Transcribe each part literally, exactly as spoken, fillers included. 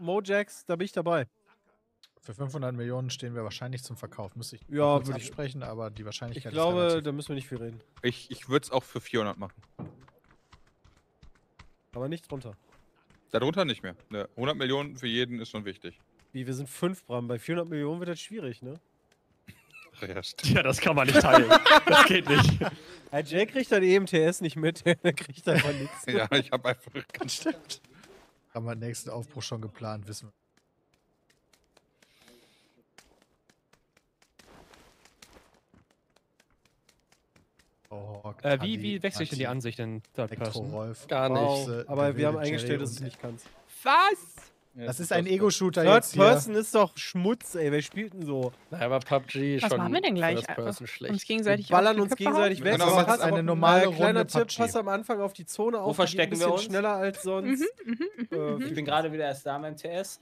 Mojax, da bin ich dabei. Für fünfhundert Millionen stehen wir wahrscheinlich zum Verkauf. Müsste ich Ja, kurz würde ich- absprechen, aber die Wahrscheinlichkeit Ich ist glaube, relativ. da müssen wir nicht viel reden. Ich, ich würde es auch für vierhundert machen. Aber nicht drunter. Darunter nicht mehr. Ne, hundert Millionen für jeden ist schon wichtig. Wie, wir sind fünf, Bram. Bei vierhundert Millionen wird das schwierig, ne? Ja, stimmt. Ja, das kann man nicht teilen. Das geht nicht. Ja, Jay kriegt dann E M T S nicht mit, der kriegt einfach nichts. Ja, ich habe einfach ganz Stimmt. Haben wir den nächsten Aufbruch schon geplant, wissen wir. Oh, Äh, wie, wie wechsle ich denn die Ansicht in Third Elektro Person? Rolf. Gar nicht. Wow, Große, aber wir haben gewillte eingestellt, Jerry dass du es und- nicht kannst. Was? Das ist ein Ego-Shooter Third jetzt hier. Person ist doch Schmutz, ey. Wer spielt denn so? Naja, aber P U B G ist Was schon machen wir denn gleich? First Einfach Person uns schlecht. gegenseitig Wir ballern auf die uns Köpfe gegenseitig hauen? weg. Genau, aber das pass ist eine aber- normale äh, kleiner Runde Tipp, P U B G. pass am Anfang auf die Zone auf. die geht verstecken ein wir bisschen uns? schneller als sonst. Mhm, mhm, Äh, mhm, Ich mhm. bin gerade wieder erst da beim T S.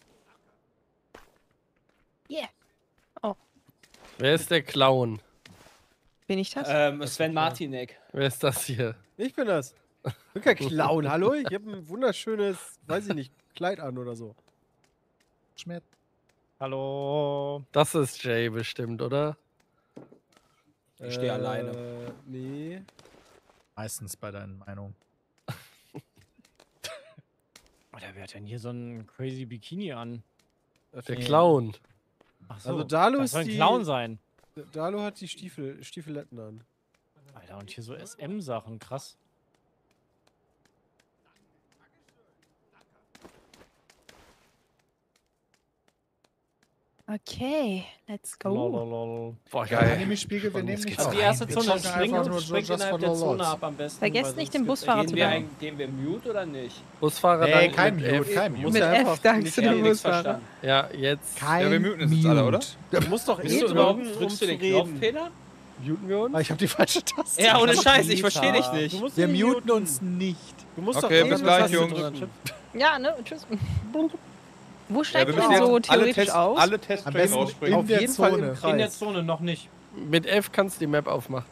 Yeah. Wer ist der Clown? Bin ich das? Ähm, Sven Martinek. Wer ist das hier? Ich bin das. Ich bin kein Clown, hallo? Ich habe ein wunderschönes, weiß ich nicht, Kleid an oder so. Schmerz. Hallo. Das ist Jay bestimmt, oder? Ich stehe alleine. Nee. Meistens bei deinen Meinungen. Oder wer hat denn hier so ein crazy Bikini an? Der Clown. Ach Also Dalu das ist soll ein die- Clown sein. Dalu hat die Stiefel, Stiefeletten an. Alter, und hier so S M-Sachen, krass. Okay, let's go. Lololol. Boah, Ja, geil. Anime-Spiegel, wir nehmen nicht Also auf. die erste Wir Zone zocken springt, einfach nur springt just innerhalb for der the Zone Lords. ab am besten. Vergesst weil nicht, sonst den gibt's- Busfahrer gehen zu wir, danken. ein- Gehen wir mute oder nicht? Busfahrer Nee, dann kein mit Mute, F. kein Du Mute. musst Mit ja F einfach dankst nicht du Ich hab dem nichts Busfahrer. verstanden. Ja, jetzt. Kein Ja, wir muten es jetzt alle, oder? Du musst doch Bist eh du überhaupt, drücken, um drückst zu du den Knopf, reden. Peter? Muten wir uns? Ah, ich habe die falsche Taste. Ja, ohne Das ist Scheiß, ich Peter. verstehe dich Du nicht. musst Wir ihn muten uns nicht. Du musst Okay, doch bis eh gleich, eine Taste Jungs. drücken. Ja, ne? Tschüss. Wo Ja, steigt wir man müssen so jetzt alle theoretisch Tests, aus? alle Am Testtrains besten rausspringen. in der jeden Fall im Zone. Kreis. In der Zone noch nicht. Mit F kannst du die Map aufmachen.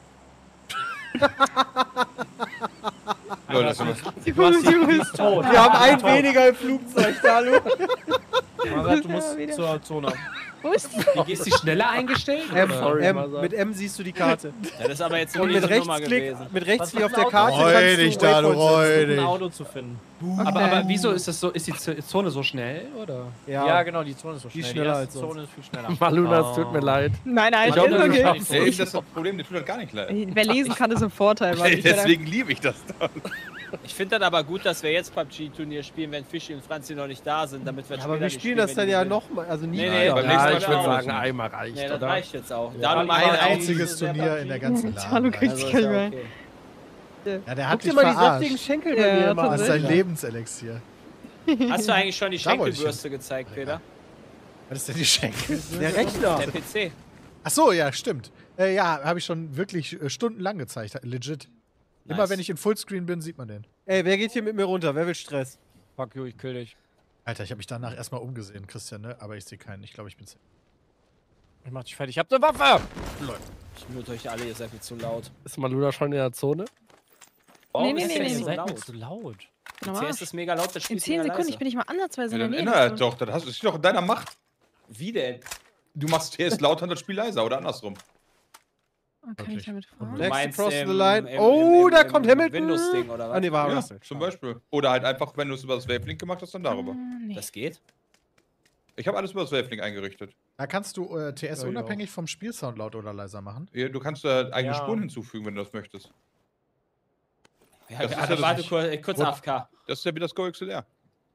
Leute, das ist immer- Du hast die ist tot. Wir haben ein weniger im Flugzeug, Dalu. Marat, du musst wieder. zur Zone. Wo ist die? Wie ist die schneller eingestellt? M, Sorry, M, Mother. mit M siehst du die Karte. Ja, das ist aber jetzt Und eine mit Riesennummer Rechtsklick, gewesen. mit Rechtsklick auf Was der für Karte Freu kannst dich, du Dalu, Waypoints freu setzen. dich. Ein Auto zu finden. Aber, aber wieso ist das so? Ist die Z- Zone so schnell oder? Ja, Ja, genau, die Zone ist so Die schnell. ist schneller die als erste sonst. Zone ist viel schneller. Maluna, es Oh. tut mir leid. Nein, nein, Ich glaub, ist das ist okay. nicht so. Ja, eben das ist das Problem, dir tut das gar nicht leid. Wer lesen kann, ist ein Vorteil. Mann. Ich bin Deswegen liebe ich das dann. Ich finde das aber gut, dass wir jetzt P U B G-Turnier spielen, wenn Fischi und Franzi noch nicht da sind, damit wir Ja, später aber wir nicht spielen das wenn dann die ja gewinnen. nochmal, also nie Nee, wieder. nee, beim nächsten Ja, Mal ich würde auch. sagen, einmal reicht, Nee, das oder? reicht jetzt auch. Ja, Dalu ein macht Ein auch einziges diese Turnier in der ganzen Dalu Laden. kriegt Also sich ist gar ja nicht mehr. okay. Ja, der Guck hat dir dich mal die verarscht. saftigen Schenkel bei Ja, mir immer Das ist an. sein Lebenselixier. Hast du eigentlich schon die Da wollte ich Schenkelbürste gezeigt, Peter? Was ist denn die Schenkel? Der Rechner. Der P C. Ach so, ja, stimmt. Äh, ja, habe ich schon wirklich äh, stundenlang gezeigt. Legit. Immer Nice. wenn ich in Fullscreen bin, sieht man den. Ey, wer geht hier mit mir runter? Wer will Stress? Fuck you, ich kill dich. Alter, ich habe mich danach erstmal umgesehen, Christian, ne? Aber ich sehe keinen. Ich glaube, ich bin safe. Ich mach dich fertig. Ich hab ne Waffe! Ich mute euch alle, ihr seid viel zu laut. Ist Maluna schon in der Zone? Warum nee, ist nee, der nee, nicht Ihr so seid mir laut? zu laut. Normal. Zuerst ist mega laut, das In Spiel zehn mega Sekunden, leise. ich bin nicht mal ansatzweise Ja, in dann der Nähe. ändere das doch. Das hast- ist doch in deiner Macht. Wie denn? Du machst T S lauter und das Spiel leiser oder andersrum. Oh, kann ich damit fahren? Next meinst across im- the line. im- Oh, im- da im kommt Hamilton. Windows-Ding oder was? Ah, nee, war Ja, Russell. zum Beispiel. Oder halt einfach, wenn du es über das Wavelink gemacht hast, dann darüber. Ah, nee. Das geht? Ich habe alles über das Wavelink eingerichtet. Da kannst du äh, T S Ja, ich unabhängig vom Spielsound laut oder leiser machen. Ja, Du kannst da eigene Ja. Spuren hinzufügen, wenn du das möchtest. Ja, Das ist warte, ja das warte nicht- kurz, äh, kurz Wo- A F K. Das ist ja wie das Go X L R.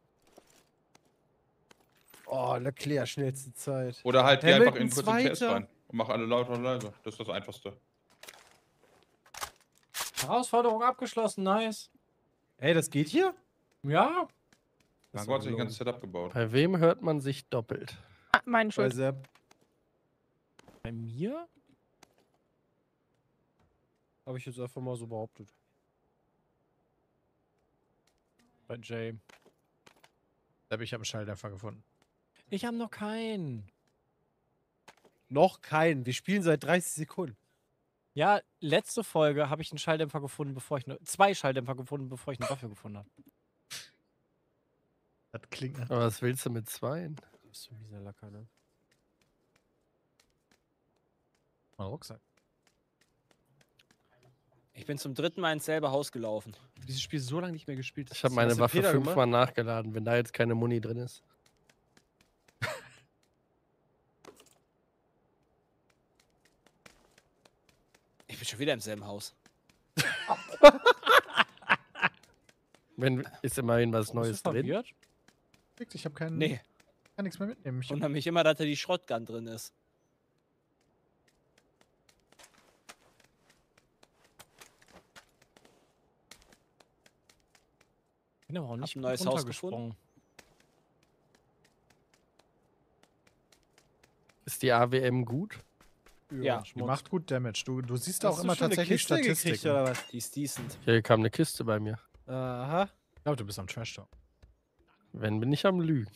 Oh, Leclerc, schnellste Zeit. Oder halt geh Hamilton einfach in kurz in T S Zweiter. rein und mach alle lauter und leiser. Das ist das Einfachste. Herausforderung abgeschlossen, nice. Ey, das geht hier? Ja. Dann hat sich ein ganzes Setup gebaut. Bei wem hört man sich doppelt? Ah, meine Bei Schuld. Sepp. Bei mir? Habe ich jetzt einfach mal so behauptet. Bei Jay. Da habe ich einen Schalldämpfer gefunden. Ich habe noch keinen. Noch keinen. Wir spielen seit dreißig Sekunden. Ja, letzte Folge habe ich einen Schalldämpfer gefunden, bevor ich eine. Zwei Schalldämpfer gefunden, bevor ich eine Waffe gefunden habe. Das klingt nach. Aber was willst du mit zweien? Du bist so ein mieser Lacker, ne? Mein Rucksack. Ich bin zum dritten Mal ins selbe Haus gelaufen. Dieses Spiel so lange nicht mehr gespielt. Ich habe Hast meine du Waffe Peter fünfmal nachgeladen, wenn da jetzt keine Muni drin ist. Ich bin schon wieder im selben Haus. Wenn ist immerhin was Neues Bist du drin. verwirrt? Ich habe keinen. Nee, Kann nichts mehr mitnehmen. Ich hab, wundert mich immer, dass da die Shotgun drin ist. Bin aber auch Hab nicht ein neues gut Haus runtergesprungen. Ist die A W M gut? Ja, die macht gut Damage. Du, du siehst Hast auch du immer schon eine tatsächlich Kiste gekriegt, Statistiken. oder was? die ist decent. Hier kam eine Kiste bei mir. Aha. Ich glaube, du bist am Trash Talk. Wenn bin ich am Lügen.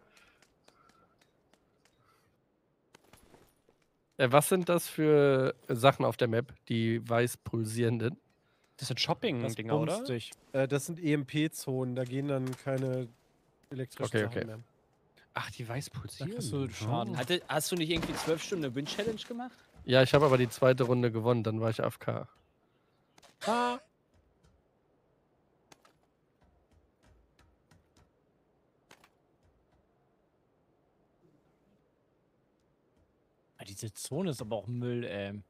Äh, was sind das für Sachen auf der Map, die weiß pulsierenden? Das sind Das Shopping-Dinger, oder? bumst dich. Äh, das sind E M P-Zonen, da gehen dann keine elektrischen Okay, Sachen okay. mehr. Ach, die weiß Da pulsieren. kriegst du Schaden. Hatte, hast du nicht irgendwie zwölf Stunden eine Win-Challenge gemacht? Ja, ich habe aber die zweite Runde gewonnen, dann war ich A F K. Ah. Ah, diese Zone ist aber auch Müll, ey.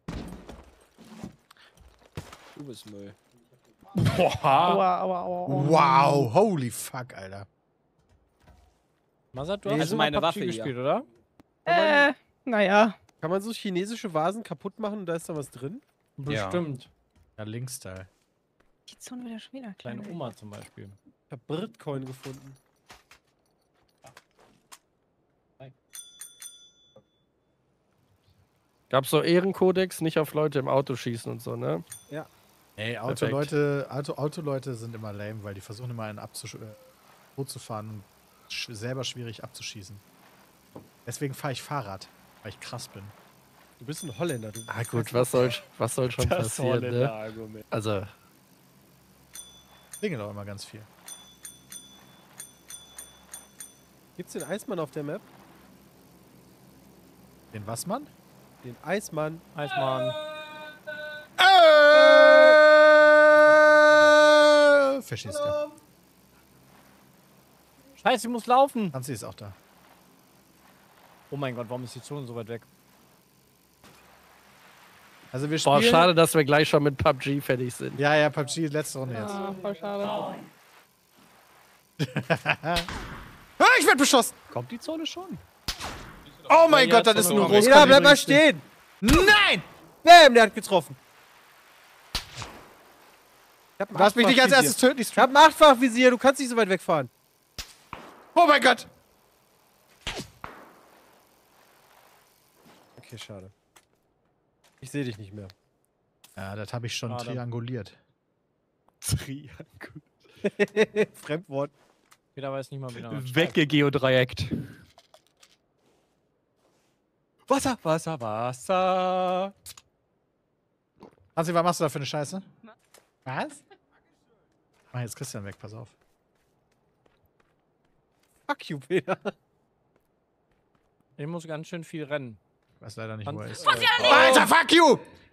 Du bist Müll. Boah. Aua, aua, aua, aua. Wow, holy fuck, Alter. Masat, du Nee, hast also immer meine P U B G Waffe hier. gespielt, oder? Äh, naja. Kann man so chinesische Vasen kaputt machen und da ist da was drin? Ja. Bestimmt. Ja, Linkstyle. Die Zone wird ja schon wieder Kleine kleiner. Oma zum Beispiel. Ich hab Bitcoin gefunden. Gab's so Ehrenkodex, nicht auf Leute im Auto schießen und so, ne? Ey, Autoleute, Auto, Autoleute sind immer lame, weil die versuchen immer einen abzusch äh, Boot zu fahren und sch selber schwierig abzuschießen. Deswegen fahre ich Fahrrad, weil ich krass bin. Du bist ein Holländer. Du Ah gut, was soll, was soll schon passieren, ne? Argument. Also, Dinge doch immer ganz viel. Gibt's den Eismann auf der Map? Den was, Mann? Den Eismann. Eismann. Äh, Verstehst du? Scheiße, ich muss laufen. Franzi ist auch da. Oh mein Gott, warum ist die Zone so weit weg? Also wir boah, spielen... schade, dass wir gleich schon mit P U B G fertig sind. Ja, ja, P U B G, letzte Runde jetzt. Ah, voll schade. Ah, ich werd beschossen! Kommt die Zone schon? Oh mein Ja, Gott, ja, das ist Zone ein noch. Großkopf. Ja, bleib mal übrigens. stehen! Nein! Bam, der hat getroffen. Ich hab ein Du darfst mich nicht als Achtfachvisier. erstes töten, die Ich hab ein Achtfachvisier, du kannst nicht so weit wegfahren. Oh mein Gott! Okay, schade. Ich sehe dich nicht mehr. Ja, das habe ich schon Schade. trianguliert. Fremdwort. Jeder weiß nicht mal, wie lange. Weggegeodreieckt. Wasser, Wasser, Wasser. Franzi, was machst du da für eine Scheiße? Was? Mach jetzt Christian weg, pass auf. Fuck you, Peter. Ich muss ganz schön viel rennen. Ich weiß leider nicht, wo er ist. Franzi, Alter, fuck you!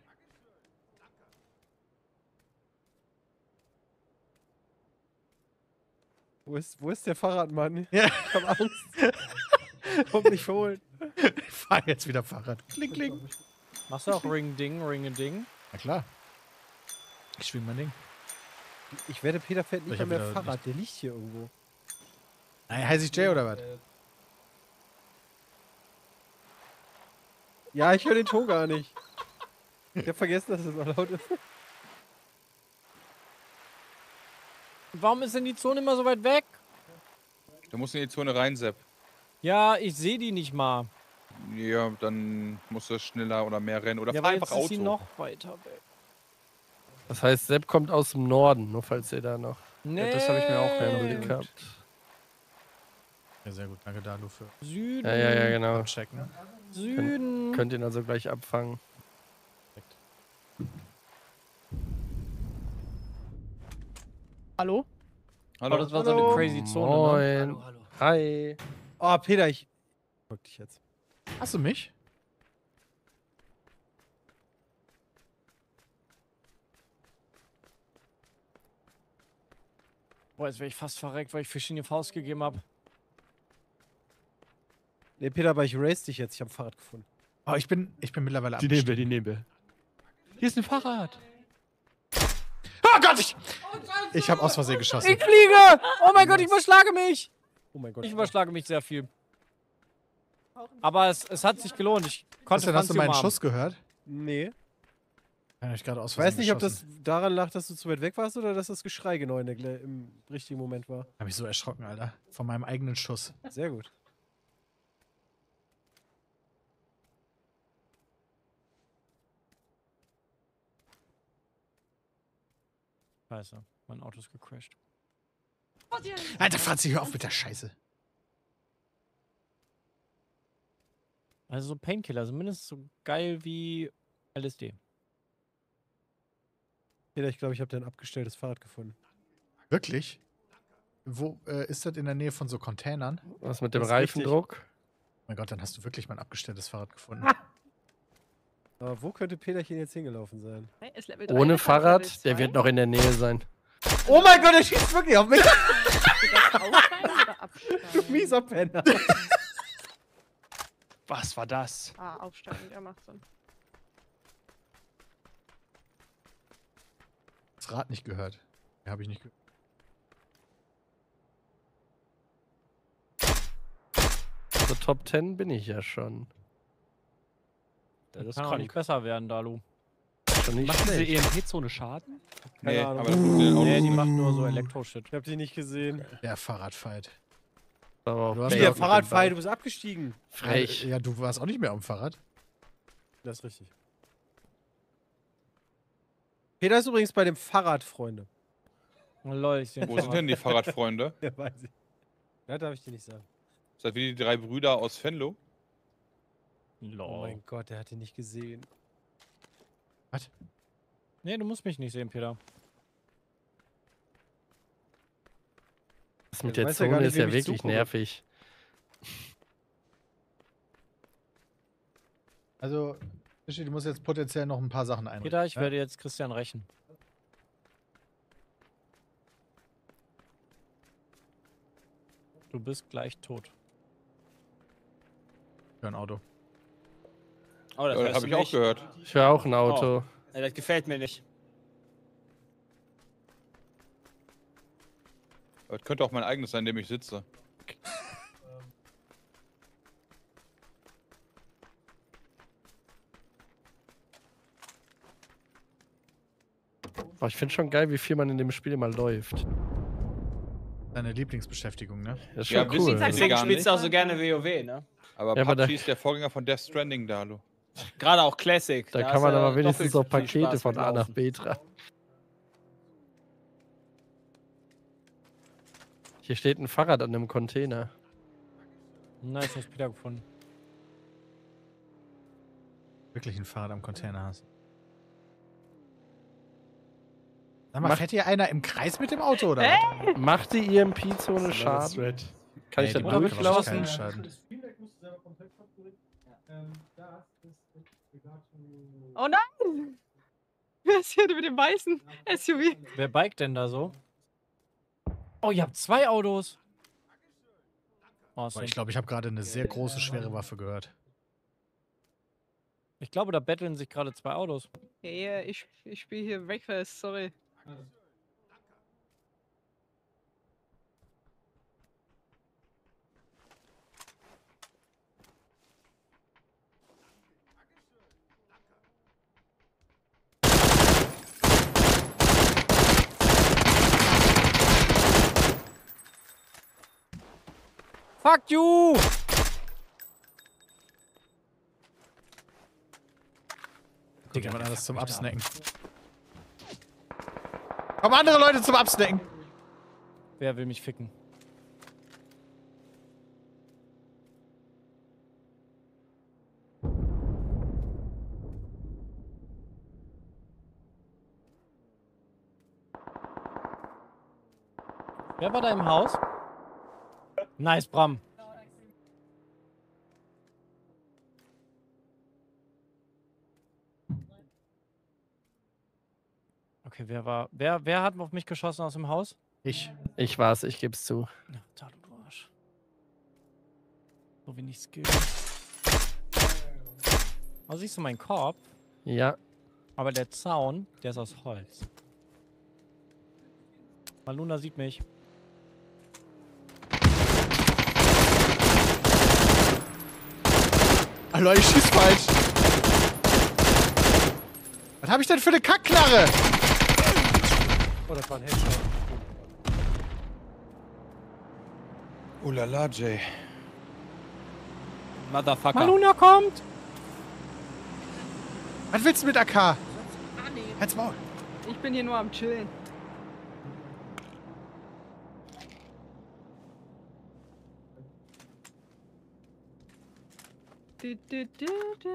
Wo ist, wo ist der Fahrradmann? Ja. Ich hab Angst. Kommt nicht verholen. Ich fahr jetzt wieder Fahrrad. Kling, kling. Machst du auch Ring-Ding, Ring-a-Ding? Na klar. Ich schwing mein Ding. Ich werde, Peter fährt nicht Ich mehr, hab mehr wieder Fahrrad. Der liegt hier irgendwo. Nein, heiß ich Jay oder was? Ja, ich höre den Ton gar nicht. Ich hab vergessen, dass es noch laut ist. Warum ist denn die Zone immer so weit weg? Du musst in die Zone rein, Sepp. Ja, ich sehe die nicht mal. Ja, dann musst du schneller oder mehr rennen. Oder Ja, fahr aber einfach jetzt ist sie Auto. noch weiter weg. Das heißt, Sepp kommt aus dem Norden, nur falls ihr da noch Nee. das habe ich mir auch keinen überlegt. Blick habt. Ja, sehr gut. Danke, Dalu, für Süden. Ja, ja, ja, genau. Checken. Süden. Könnt ihn also gleich abfangen. Hallo? Aber das war so Hallo. eine crazy Zone, ne? Moin. Hi. Oh, Peter, ich. Guck dich jetzt. Hast du mich? Boah, jetzt wäre ich fast verreckt, weil ich Fisch in die Faust gegeben habe. Nee, Peter, aber ich race dich jetzt. Ich habe ein Fahrrad gefunden. Oh, ich bin, ich bin mittlerweile Die nehmen wir, abgestiegen. die nehmen wir. Hier ist ein Fahrrad. Oh Gott, ich, ich habe aus Versehen geschossen. Ich fliege! Oh mein Gott, ich überschlage mich! Oh mein Gott. Ich überschlage mich sehr viel. Aber es, es hat sich gelohnt. Ich Was konnte denn, hast du Franzi meinen umarmen. Schuss gehört? Nee. Ja, ich gerade aus Ich weiß Versehen nicht, ob das geschossen. daran lag, dass du zu weit weg warst oder dass das Geschrei genau in der, Gle- im richtigen Moment war. Hab mich so erschrocken, Alter. Von meinem eigenen Schuss. Sehr gut. Scheiße, mein Auto ist gecrashed. Alter, Franzi, hör auf mit der Scheiße. Also so Painkiller, sind mindestens so geil wie L S D. Peter, ich glaube, ich habe dein abgestelltes Fahrrad gefunden. Wirklich? Wo, äh, ist das in der Nähe von so Containern? Was mit dem Das ist richtig. Reifendruck? Oh mein Gott, dann hast du wirklich mein abgestelltes Fahrrad gefunden. Aber wo könnte Peterchen jetzt hingelaufen sein? Hey, ist Level drei, Ohne der kann Level Fahrrad? Der zwei. wird noch in der Nähe sein. Oh mein Gott, er schießt wirklich auf mich! Aufsteigen oder absteigen? Du mieser Penner. Was war das? Ah, aufsteigen, der macht Sinn. Das Rad nicht gehört. Ja, habe ich nicht gehört. So Top zehn bin ich ja schon. Das, ist kann auch krank. nicht besser werden, Dalu. Schon nicht Macht diese schlecht. E M P-Zone Schaden? Nee, Ahnung. aber das funktioniert auch Nee, nicht. die macht nur so Elektro-Shit. Ich hab die nicht gesehen. Der Fahrradfight. Aber Du hast Wie ja der auch Fahrradfall, du bist abgestiegen. frech. Ja, du warst auch nicht mehr am Fahrrad. Das ist richtig. Peter ist übrigens bei dem Fahrrad, Freunde. Oh, lol, ich seh Wo sind denn die Fahrradfreunde? Ja, weiß ich. Ja, darf ich dir nicht sagen. Seid wie die drei Brüder aus Venlo? Oh Lol. mein Gott, der hat ihn nicht gesehen. Nee, du musst mich nicht sehen, Peter. Das mit Ja, du der weißt ja gar Zone nicht, ist ja wem ich wirklich zugucke. nervig. Also, Fischi, du musst jetzt potenziell noch ein paar Sachen einrichten. Peter, ich ja? werde jetzt Christian rächen. Du bist gleich tot. Für ein Auto. Oh, das Ja, hörst habe du ich auch nicht. gehört. Ich höre auch ein Auto. Ja, das gefällt mir nicht. Das könnte auch mein eigenes sein, in dem ich sitze. Aber ich finde schon geil, wie viel man in dem Spiel immer läuft. Deine Lieblingsbeschäftigung, ne? Das ist Ja, schon wissen cool. Sie- Deswegen gar spielst du nicht. auch so gerne WoW, ne? Aber Ja, aber PUBG da- ist der Vorgänger von Death Stranding, Dalu. Gerade auch Classic. Da hast kann man du aber wenigstens doppelt auch so viel Pakete Spaß von A nach mitlaufen. B tragen. Hier steht ein Fahrrad an einem Container. Nice, hast Peter gefunden. Wirklich ein Fahrrad am Container hast. Sag mal, Mach- fährt hier einer im Kreis mit dem Auto, oder? was? Macht die E M P-Zone Schaden? Kann ich Nee, da die macht, glaub ich, durchlaufen? keinen Schaden. Oh nein! Wer ist hier mit dem weißen S U V? Wer biked denn da so? Oh, ihr habt zwei Autos. Boah, Awesome. ich glaube, ich habe gerade eine sehr große, schwere Waffe gehört. Ich glaube, da betteln sich gerade zwei Autos. Ja, ja, ich, ich spiele hier Breakfast, sorry. Fuck you! Guck jemand anders zum Absnacken. Kommen andere Leute zum Absnacken! Wer will mich ficken? Wer war da im Haus? Nice, Bram. Okay, wer war. Wer, wer hat auf mich geschossen aus dem Haus? Ich. Ich war's, ich geb's zu. Ja, da du Arsch. So wenig Skill. Oh, siehst du meinen Korb? Ja. Aber der Zaun, der ist aus Holz. Maluna sieht mich. Hallo, ich schieß falsch. Was habe ich denn für eine Kackknarre? Oh, das war ein Headshot. Oh la la, Jay. Motherfucker. Maluna kommt! Was willst du mit A K? Halt's Maul. Ich bin hier nur am Chillen. Du, du, du, du.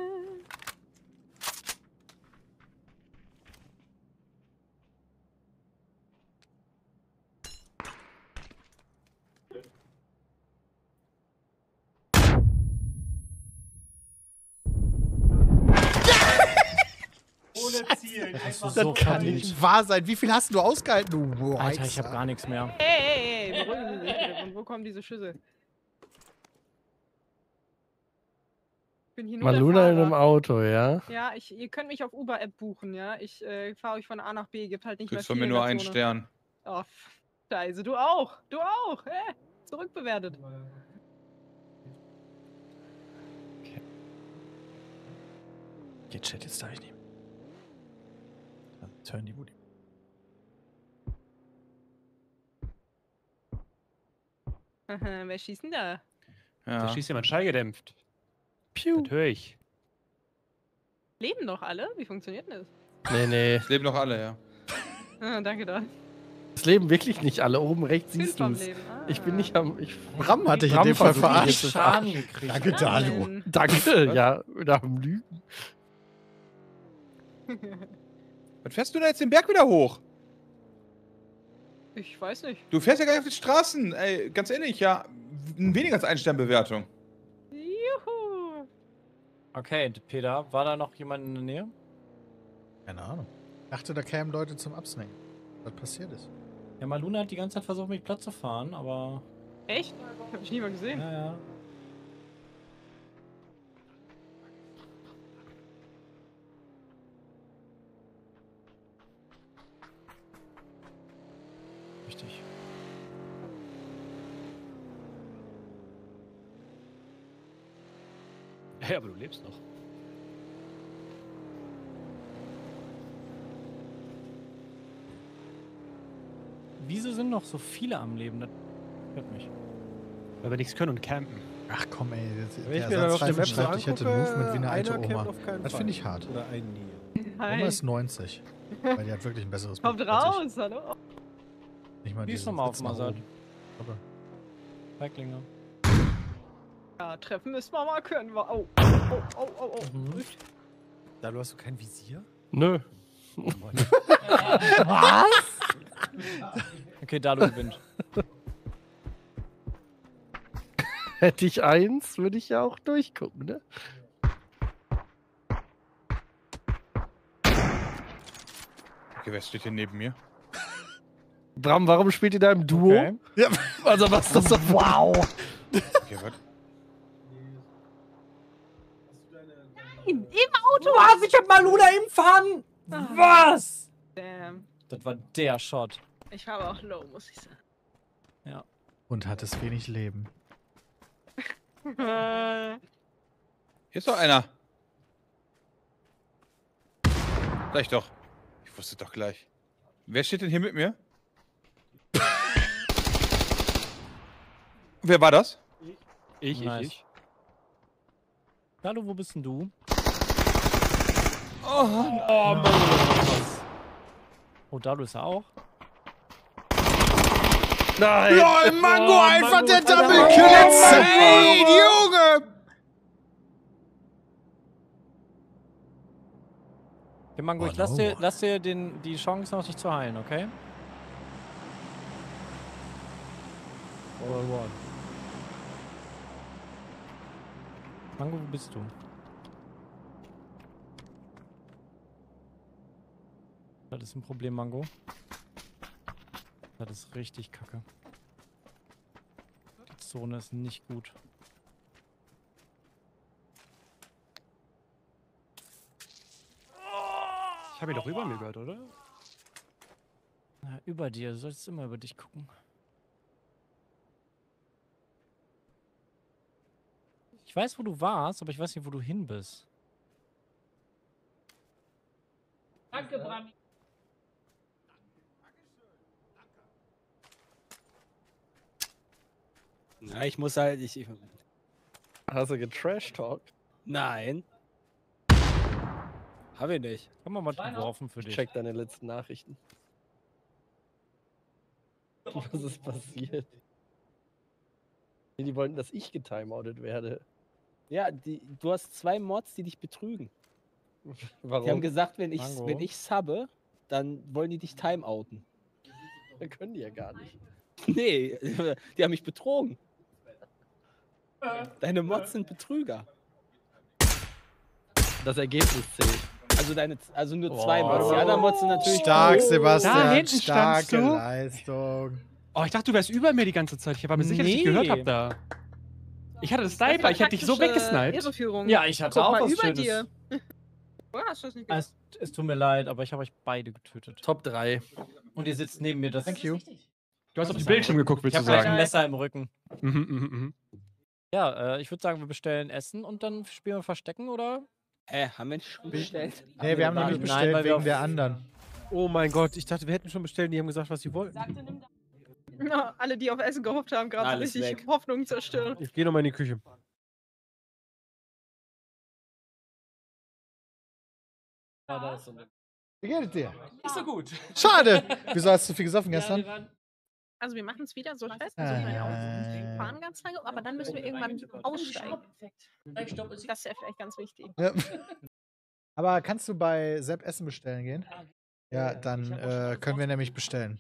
Ohne Ziel. Das Das kann nicht wahr sein. Wie viel hast du ausgehalten, du Wichser? Alter, ich hab gar nichts mehr. Hey, hey, hey, beruhigen Sie sich bitte. Von wo kommen diese Schüsse? Ich bin hier nur Maluna der in einem Fahrer. Auto, ja? Ja, ich, ihr könnt mich auf Uber-App buchen, ja. Ich äh, fahre euch von A nach B, gibt halt nicht mehr Kriegst von viel mir in nur der einen Zone. Stern. Oh, scheiße, du auch. Du auch. Hä? Zurückbewertet. Geht Chat, jetzt darf ich nicht. Dann turn die Woody. Aha, wer schießt denn da? Da Ja. schießt jemand schallgedämpft. Piu. Das höre ich. Leben doch alle? Wie funktioniert denn das? Nee, nee. Es leben noch alle, ja. Ah, danke doch. Es leben wirklich nicht alle. Oben rechts Fünf siehst vom du's. Leben. Ah. Ich bin nicht am... Ich, Bram hatte ich in Bram dem Fall versucht verarscht. jetzt- Schaden gekriegt. Danke, Dalu. Nein. danke, ja. Oder am Lügen. Was fährst du da jetzt den Berg wieder hoch? Ich weiß nicht. Du fährst ja gar nicht auf die Straßen. Ey, ganz ehrlich, ja. Weniger als Ein-Stern-Bewertung. Juhu. Okay, Peter, war da noch jemand in der Nähe? Keine Ahnung. Ich dachte, da kämen Leute zum Absnacken. Was passiert ist. Ja, Maluna hat die ganze Zeit versucht, mich platt zu fahren, aber. Echt? Hab ich nie mal gesehen. Ja, ja. Richtig. Hey, aber du lebst noch. Wieso sind noch so viele am Leben? Das hört mich. Weil wir nichts können und campen. Ach komm, ey. Das, Wenn ich der mir dann auf der Ersatzreifen Map so schreibt, ich hätte angucke, Movement wie eine alte einer Oma. campt auf keinen Das Fall. finde ich hart. Oder ein nie. Oma Hi. ist neunzig. Weil die hat wirklich ein besseres Kommt Bild als ich. raus, hallo. Nicht mal Wie ist diesen nochmal auf Sitz nach Masad? oben. Aber Feiglinge. Ja, treffen müssen wir mal können. wir- Oh, oh, oh, oh, oh. Mhm. Da du hast du kein Visier? Nö. Okay, Dalu gewinnt. Hätte ich eins, würde ich ja auch durchgucken, ne? Okay, wer steht hier neben mir? Bram, warum spielt ihr da im Duo? Okay. Ja. Also was ist das so? Wow. Okay, was? Im Auto. Was? Ich hab Maluna im Fahren! Was? Damn. Das war der Shot. Ich war aber auch low, muss ich sagen. Und hat es wenig Leben. Hier ist doch einer. Sag ich doch. Ich wusste doch gleich. Wer steht denn hier mit mir? Wer war das? Ich, Nice. ich, ich. Dalu, wo bist denn du? Oh, Oh, Dalu ist er auch. Nein. LOL, Mango, Oh, einfach Mango, der Alter, Double Mango, Kill Mango, insane, Junge! Okay, Mango, Oh, ich lass no. dir, lass dir den, die Chance noch, dich zu heilen, okay? Mango, wo bist du? Das ist ein Problem, Mango. Das ist richtig kacke. Die Zone ist nicht gut. Ich habe ihn doch über mir gehört, oder? Na, über dir. Du solltest immer über dich gucken. Ich weiß, wo du warst, aber ich weiß nicht, wo du hin bist. Danke, Brami. Ja, ich muss halt. Ich, ich, Hast du getrash-talk? nein. Hab ich nicht. Komm mal mal geworfen für Ich dich. check deine letzten Nachrichten. Was ist passiert? Nee, die wollten, dass ich getimeoutet werde. Ja, die, du hast zwei Mods, die dich betrügen. Warum? Die haben gesagt, wenn ich, Mango. wenn ich subbe, dann wollen die dich timeouten. Da können die ja gar nicht. Nee, die haben mich betrogen. Deine Mods sind Betrüger. Das Ergebnis zählt. Also deine, also nur zwei Oh. Mods. Die anderen Mods sind natürlich. Stark, Oh. Sebastian. Da hinten Starke standst du? Leistung. Oh, ich dachte, du wärst über mir die ganze Zeit. Ich war mir sicher, dass ich Nee. gehört habe da. Ich hatte das Sniper, ich hätte dich so weggesniped. Irreführung. Ja, ich hatte Guck auch mal was über Schönes. dir. Oder hast du das nicht Ah, gesehen? Es, es tut mir leid, aber ich habe euch beide getötet. Top drei. Und ihr sitzt neben mir. Das Thank you. Du hast auf die Bildschirm geguckt, willst Ich du habe gleich ein sagen. Messer im Rücken. Mhm, mhm, mhm. Ja, äh, ich würde sagen, wir bestellen Essen und dann spielen wir Verstecken, oder? Hä, haben wir nicht schon bestellt? Nee, wir haben noch warte, nicht Nein, bestellt weil wir wegen auf- der anderen. Oh mein Gott, ich dachte, wir hätten schon bestellt. Die haben gesagt, was sie wollten. Ja, alle, die auf Essen gehofft haben, gerade so Alles richtig weg. Hoffnung zerstören. Ich gehe nochmal in die Küche. Wie geht es dir? Nicht so gut. Schade. Wieso hast du viel gesoffen gestern? Also wir machen es wieder so fest, wir sind halt Ah. auch wir fahren ganz lange, aber dann müssen wir irgendwann aussteigen. Das ist ja vielleicht ganz wichtig. Ja. Aber kannst du bei Sepp Essen bestellen gehen? Ja, dann äh, können wir nämlich bestellen.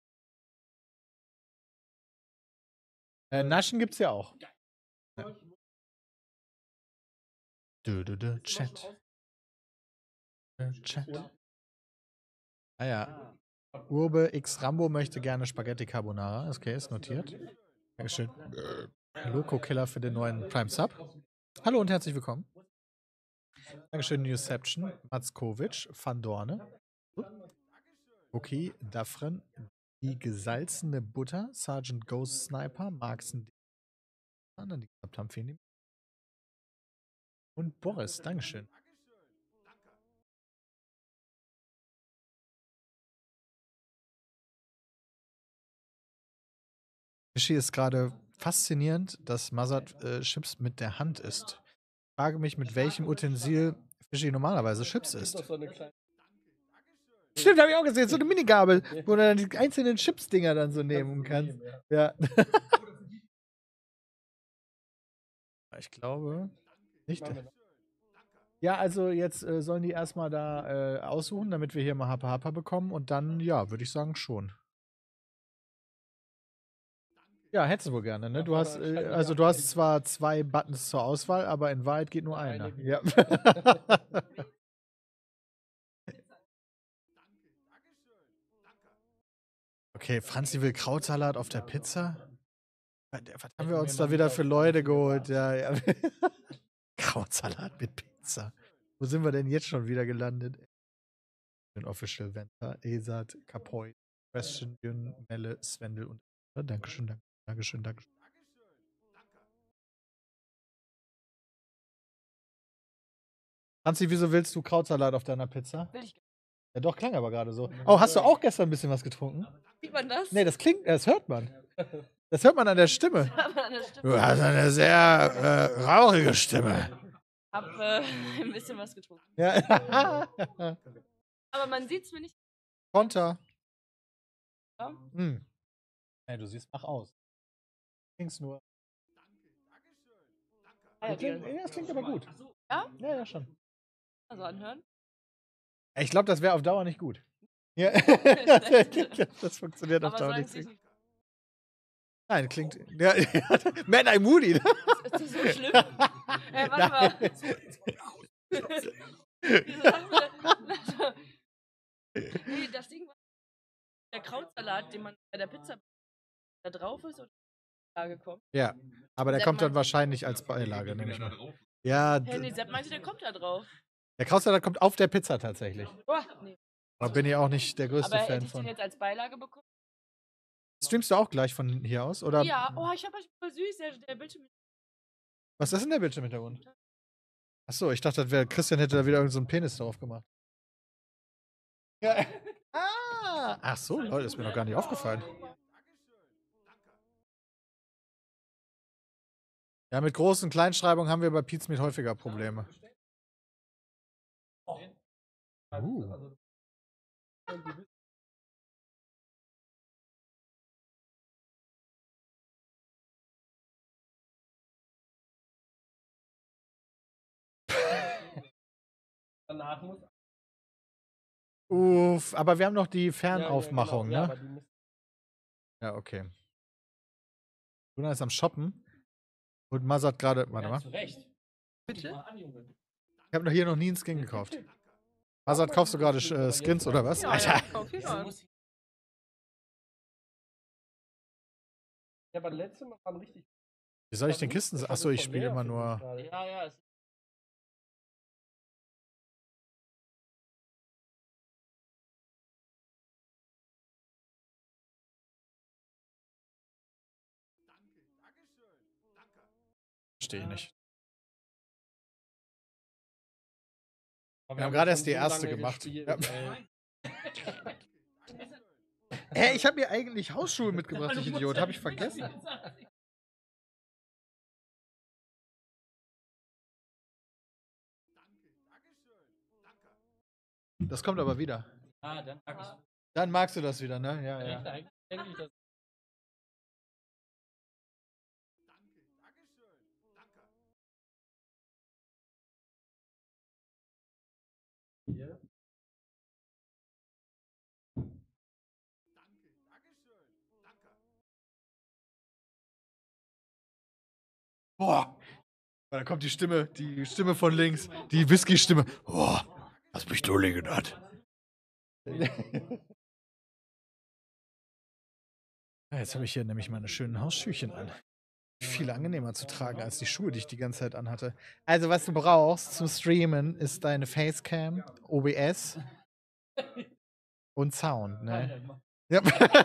Äh, Naschen gibt's ja auch. Ja. Du, du, du, Chat. Äh, Chat. Ah ja. Urbe X Rambo möchte gerne Spaghetti Carbonara. Okay, ist notiert. Dankeschön. Loco Killer für den neuen Prime Sub. Hallo und herzlich willkommen. Dankeschön, Newception, Matzkovic, Van Dorne. Okay, Dafren, die gesalzene Butter, Sergeant Ghost Sniper, Marxen, anderen, die gehabt haben, vielen Dank. Und Boris, Dankeschön. Fischi ist gerade faszinierend, dass Mazat äh, Chips mit der Hand isst. Ich frage mich, mit welchem Utensil Fischi normalerweise Chips isst. Stimmt, habe ich auch gesehen. So eine Minigabel, wo du dann die einzelnen Chips-Dinger dann so nehmen kannst. Ja. Ich glaube nicht. Ja, also jetzt äh, sollen die erstmal da äh, aussuchen, damit wir hier mal Hapa Hapa bekommen und dann, ja, würde ich sagen, schon. Ja, hättest du wohl gerne, ne? Du hast, äh, also du hast zwar zwei Buttons zur Auswahl, aber in Wahrheit geht nur einer. Ja. Okay, Franzi will Krautsalat auf der Pizza? Was haben wir uns da wieder für Leute geholt? Ja, ja. Krautsalat mit Pizza. Wo sind wir denn jetzt schon wieder gelandet? Den Official Venter, Esat, Kapoy, Question, Jün, Melle, Svendel und. Ja, Dankeschön, danke, Dankeschön, Dankeschön. Franzi, wieso willst du Krautsalat auf deiner Pizza? Will ich. Ja, doch, klang aber gerade so. Oh, hast du auch gestern ein bisschen was getrunken? Sieht man das? Nee, das klingt, das hört man. Das hört man an der Stimme. Du hast eine sehr äh, rauchige Stimme. Hab äh, ein bisschen was getrunken. Ja. Aber man sieht's mir nicht. Konter. Ja. Hm. Ey, du siehst, mach aus. Klingt's nur. Ah, Das klingt, ja, das klingt aber gut. Ja? Ja, ja, schon. Also anhören. Ich glaube, das wäre auf Dauer nicht gut. Ja. das, das funktioniert auf Aber Dauer sagen nicht. Sie so. nicht. Nein, klingt. Ja, Man, I'm Moody. Ist das so schlimm? Äh, warte mal. Nee, das Ding war der Krautsalat, den man bei der Pizza da drauf ist und Beilage kommt. Ja, aber der Sepp kommt dann meinte- wahrscheinlich als Beilage, nehme ich mal. Ja, Hey, nee, d- Sepp meinte, der kommt da drauf. der Krautsalat kommt auf der Pizza tatsächlich. Boah, nee. Da bin ich auch nicht der größte Aber hätte Fan ich den von. jetzt als Beilage bekommen? Streamst du auch gleich von hier aus? Oder Ja, oh, ich hab euch voll süß, der, der Bildschirm. was ist denn der Bildschirmhintergrund? Achso, ich dachte, das wär, Christian hätte da wieder irgendeinen so einen Penis drauf gemacht. Ja. Ah! Ach so, Leute, ist mir noch gar nicht aufgefallen. Ja, mit Groß- und Kleinschreibung haben wir bei Pizmeet häufiger Probleme. Uh. Danach muss. Uff, aber wir haben noch die Fernaufmachung, ja, ne? aber die muss- Ja, okay. Luna ist am Shoppen. Und Mazat gerade. Warte Ja, mal. zu Recht. Bitte? Ich habe noch hier noch nie einen Skin gekauft. Mazat, kaufst du gerade äh, Skins oder was? Ja, Alter. ja, auf jeden Fall. Ja, aber letztes Mal waren richtig. Wie soll ich den Kisten? Achso, ich spiele immer nur. Ja, ja, es Verstehe ich nicht. Aber Wir haben gerade erst schon die so erste lange gemacht. gespielt, Ja. ey. Hä, ich habe mir eigentlich Hausschuhe mitgebracht, ich Idiot. Habe ich vergessen. Das kommt aber wieder. Ah, dann mag ich. Dann magst du das wieder, ne? Ja, Ja. ja. Eigentlich denke ich, dass. Hier. Boah. Da kommt die Stimme, die Stimme von links. Die Whisky-Stimme. Boah, was mich durchgelegen hat. Ja, jetzt habe ich hier nämlich meine schönen Hausschüchen an. Viel angenehmer zu tragen als die Schuhe, die ich die ganze Zeit anhatte. Also, was du brauchst zum Streamen, ist deine Facecam, O B S und Sound, ne? Ja.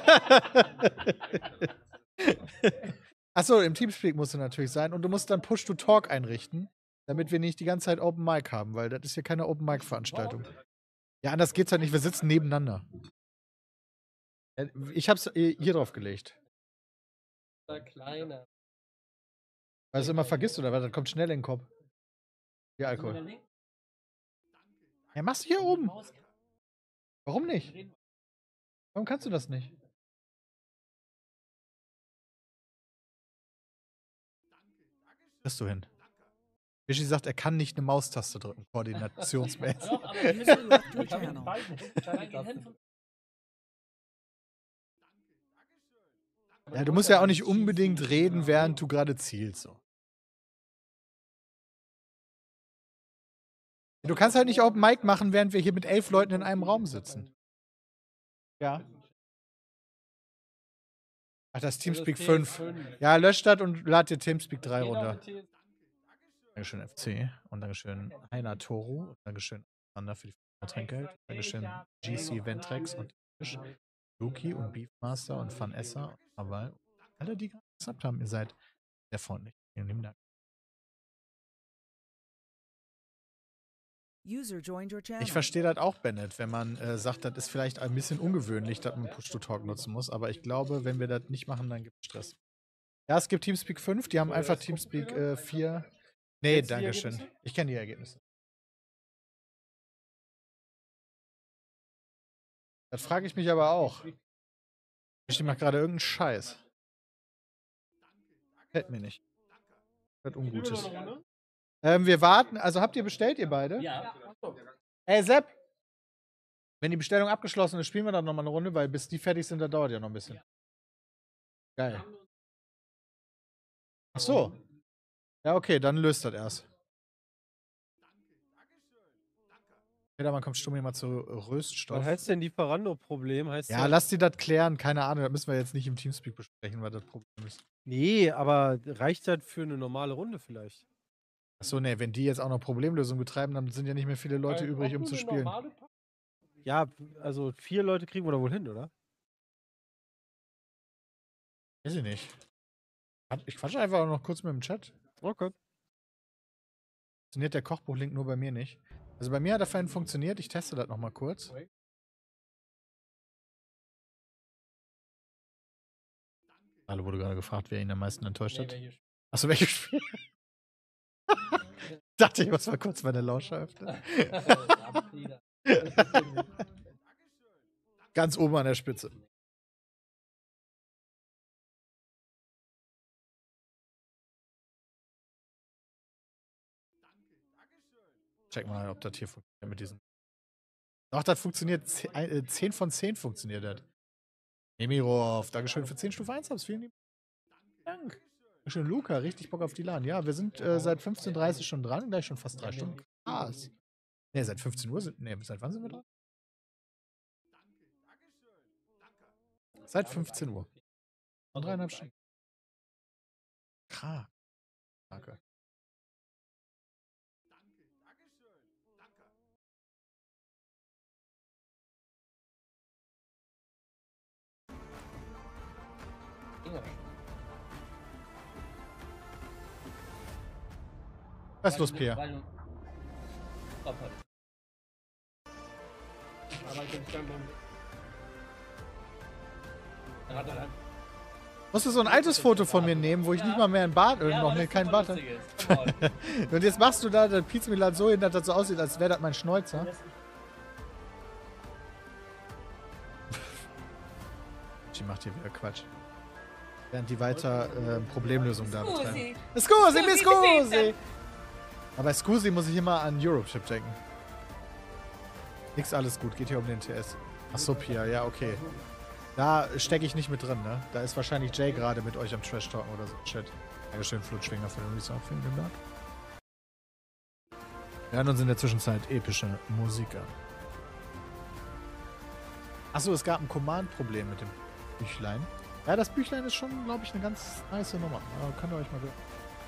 Achso, im Teamspeak musst du natürlich sein und du musst dann Push-to-Talk einrichten, damit wir nicht die ganze Zeit Open Mic haben, weil das ist hier keine Open Mic-Veranstaltung. Ja, anders geht's halt nicht, wir sitzen nebeneinander. Äh, Ich hab's äh, hier drauf gelegt. Kleiner. Weil du es immer vergisst, oder was? Das kommt schnell in den Kopf. Hier Alkohol. Ja, machst du hier oben. Warum nicht? Warum kannst du das nicht? Kriegst du hin. Fischi sagt, er kann nicht eine Maustaste drücken, koordinationsmäßig. Doch, aber die müssen mit beiden Händen. Ja, du musst ja auch nicht unbedingt reden, während du gerade zielst. So. Du kannst halt nicht Open Mic machen, während wir hier mit elf Leuten in einem Raum sitzen. Ja. Ach, das Teamspeak fünf. Ja, lösch das und lad dir Teamspeak drei runter. Dankeschön F C und Dankeschön Heiner Toru. Dankeschön Anna für die Trinkgeld. Dankeschön G C Ventrex und Luki und Beefmaster und Van Esser und Haval. Alle, die gerade gesagt haben, ihr seid sehr freundlich. Vielen lieben Dank. User joined your channel. Ich verstehe das auch, Bennett, wenn man äh, sagt, das ist vielleicht ein bisschen ungewöhnlich, dass man Push-to-Talk nutzen muss. Aber ich glaube, wenn wir das nicht machen, dann gibt es Stress. Ja, es gibt Teamspeak fünf, die haben einfach Teamspeak äh, vier. Nee, dankeschön. Ich kenne die Ergebnisse. Das frage ich mich aber auch. Ich mache gerade irgendeinen Scheiß. Fällt mir nicht. Das ist Ungutes. Ähm, wir warten. Also habt ihr bestellt, ihr beide? Ja. Ey, Sepp! Wenn die Bestellung abgeschlossen ist, spielen wir dann nochmal eine Runde, weil bis die fertig sind, da dauert ja noch ein bisschen. Geil. Ach so. Ja, okay, dann löst das erst. Ja, man kommt stumm mal zu Röststoff. Was heißt denn Lieferando-Problem? Heißt Ja, lass die das klären. Keine Ahnung, das müssen wir jetzt nicht im Teamspeak besprechen, was das Problem ist. Nee, aber reicht das für eine normale Runde vielleicht? Achso, nee, wenn die jetzt auch noch Problemlösung betreiben, dann sind ja nicht mehr viele Leute Weil übrig, auch um nur zu eine spielen. normale Pa- Ja, also vier Leute kriegen wir da wohl hin, oder? Weiß ich nicht. Ich quatsche einfach auch noch kurz mit dem Chat. Okay. Funktioniert der Kochbuch-Link nur bei mir nicht. Also bei mir hat er vorhin funktioniert. Ich teste das nochmal kurz. Alle wurde gerade gefragt, wer ihn am meisten enttäuscht hat. Achso, welches Spiel? Dachte ich, muss mal kurz meine Lauscher öffnen. Ganz oben an der Spitze. Check mal, ob das hier funktioniert mit diesem. Doch, das funktioniert. zehn von zehn funktioniert das. Emirov, Dankeschön für zehn Stufe eins Subs. Vielen lieben Dank. Dankeschön, Luca. Richtig Bock auf die LAN. Ja, wir sind äh, seit fünfzehn Uhr dreißig schon dran. Gleich schon fast drei Stunden. Krass. Ne, seit fünfzehn Uhr sind. Ne, seit wann sind wir dran? Seit fünfzehn Uhr. Und dreieinhalb Stunden. Krass. Danke. Was ist los, Pierre? Musst du so ein altes Foto von mir nehmen, wo ich nicht mal mehr ein Bart, äh, noch ne, kein Bart habe. Und jetzt machst du da das Pizza so hin, dass das so aussieht, als wäre das mein Schnäuzer. Die macht hier wieder Quatsch. Während die weiter äh, Problemlösung da betreiben. Scusi, mi scusi! Aber bei Scusi muss ich immer an Europe-Chip denken. Nix, alles gut, geht hier um den T S. Achso, Pia, ja, okay. Da stecke ich nicht mit drin, ne? Da ist wahrscheinlich Jay gerade mit euch am Trash-Talken oder so. Chat. Dankeschön, Flutschwinger für den Resort. Vielen Dank. Wir hören uns in der Zwischenzeit epische Musik an. Achso, es gab ein Command-Problem mit dem Büchlein. Ja, das Büchlein ist schon, glaube ich, eine ganz nice Nummer. Aber könnt ihr euch mal hören.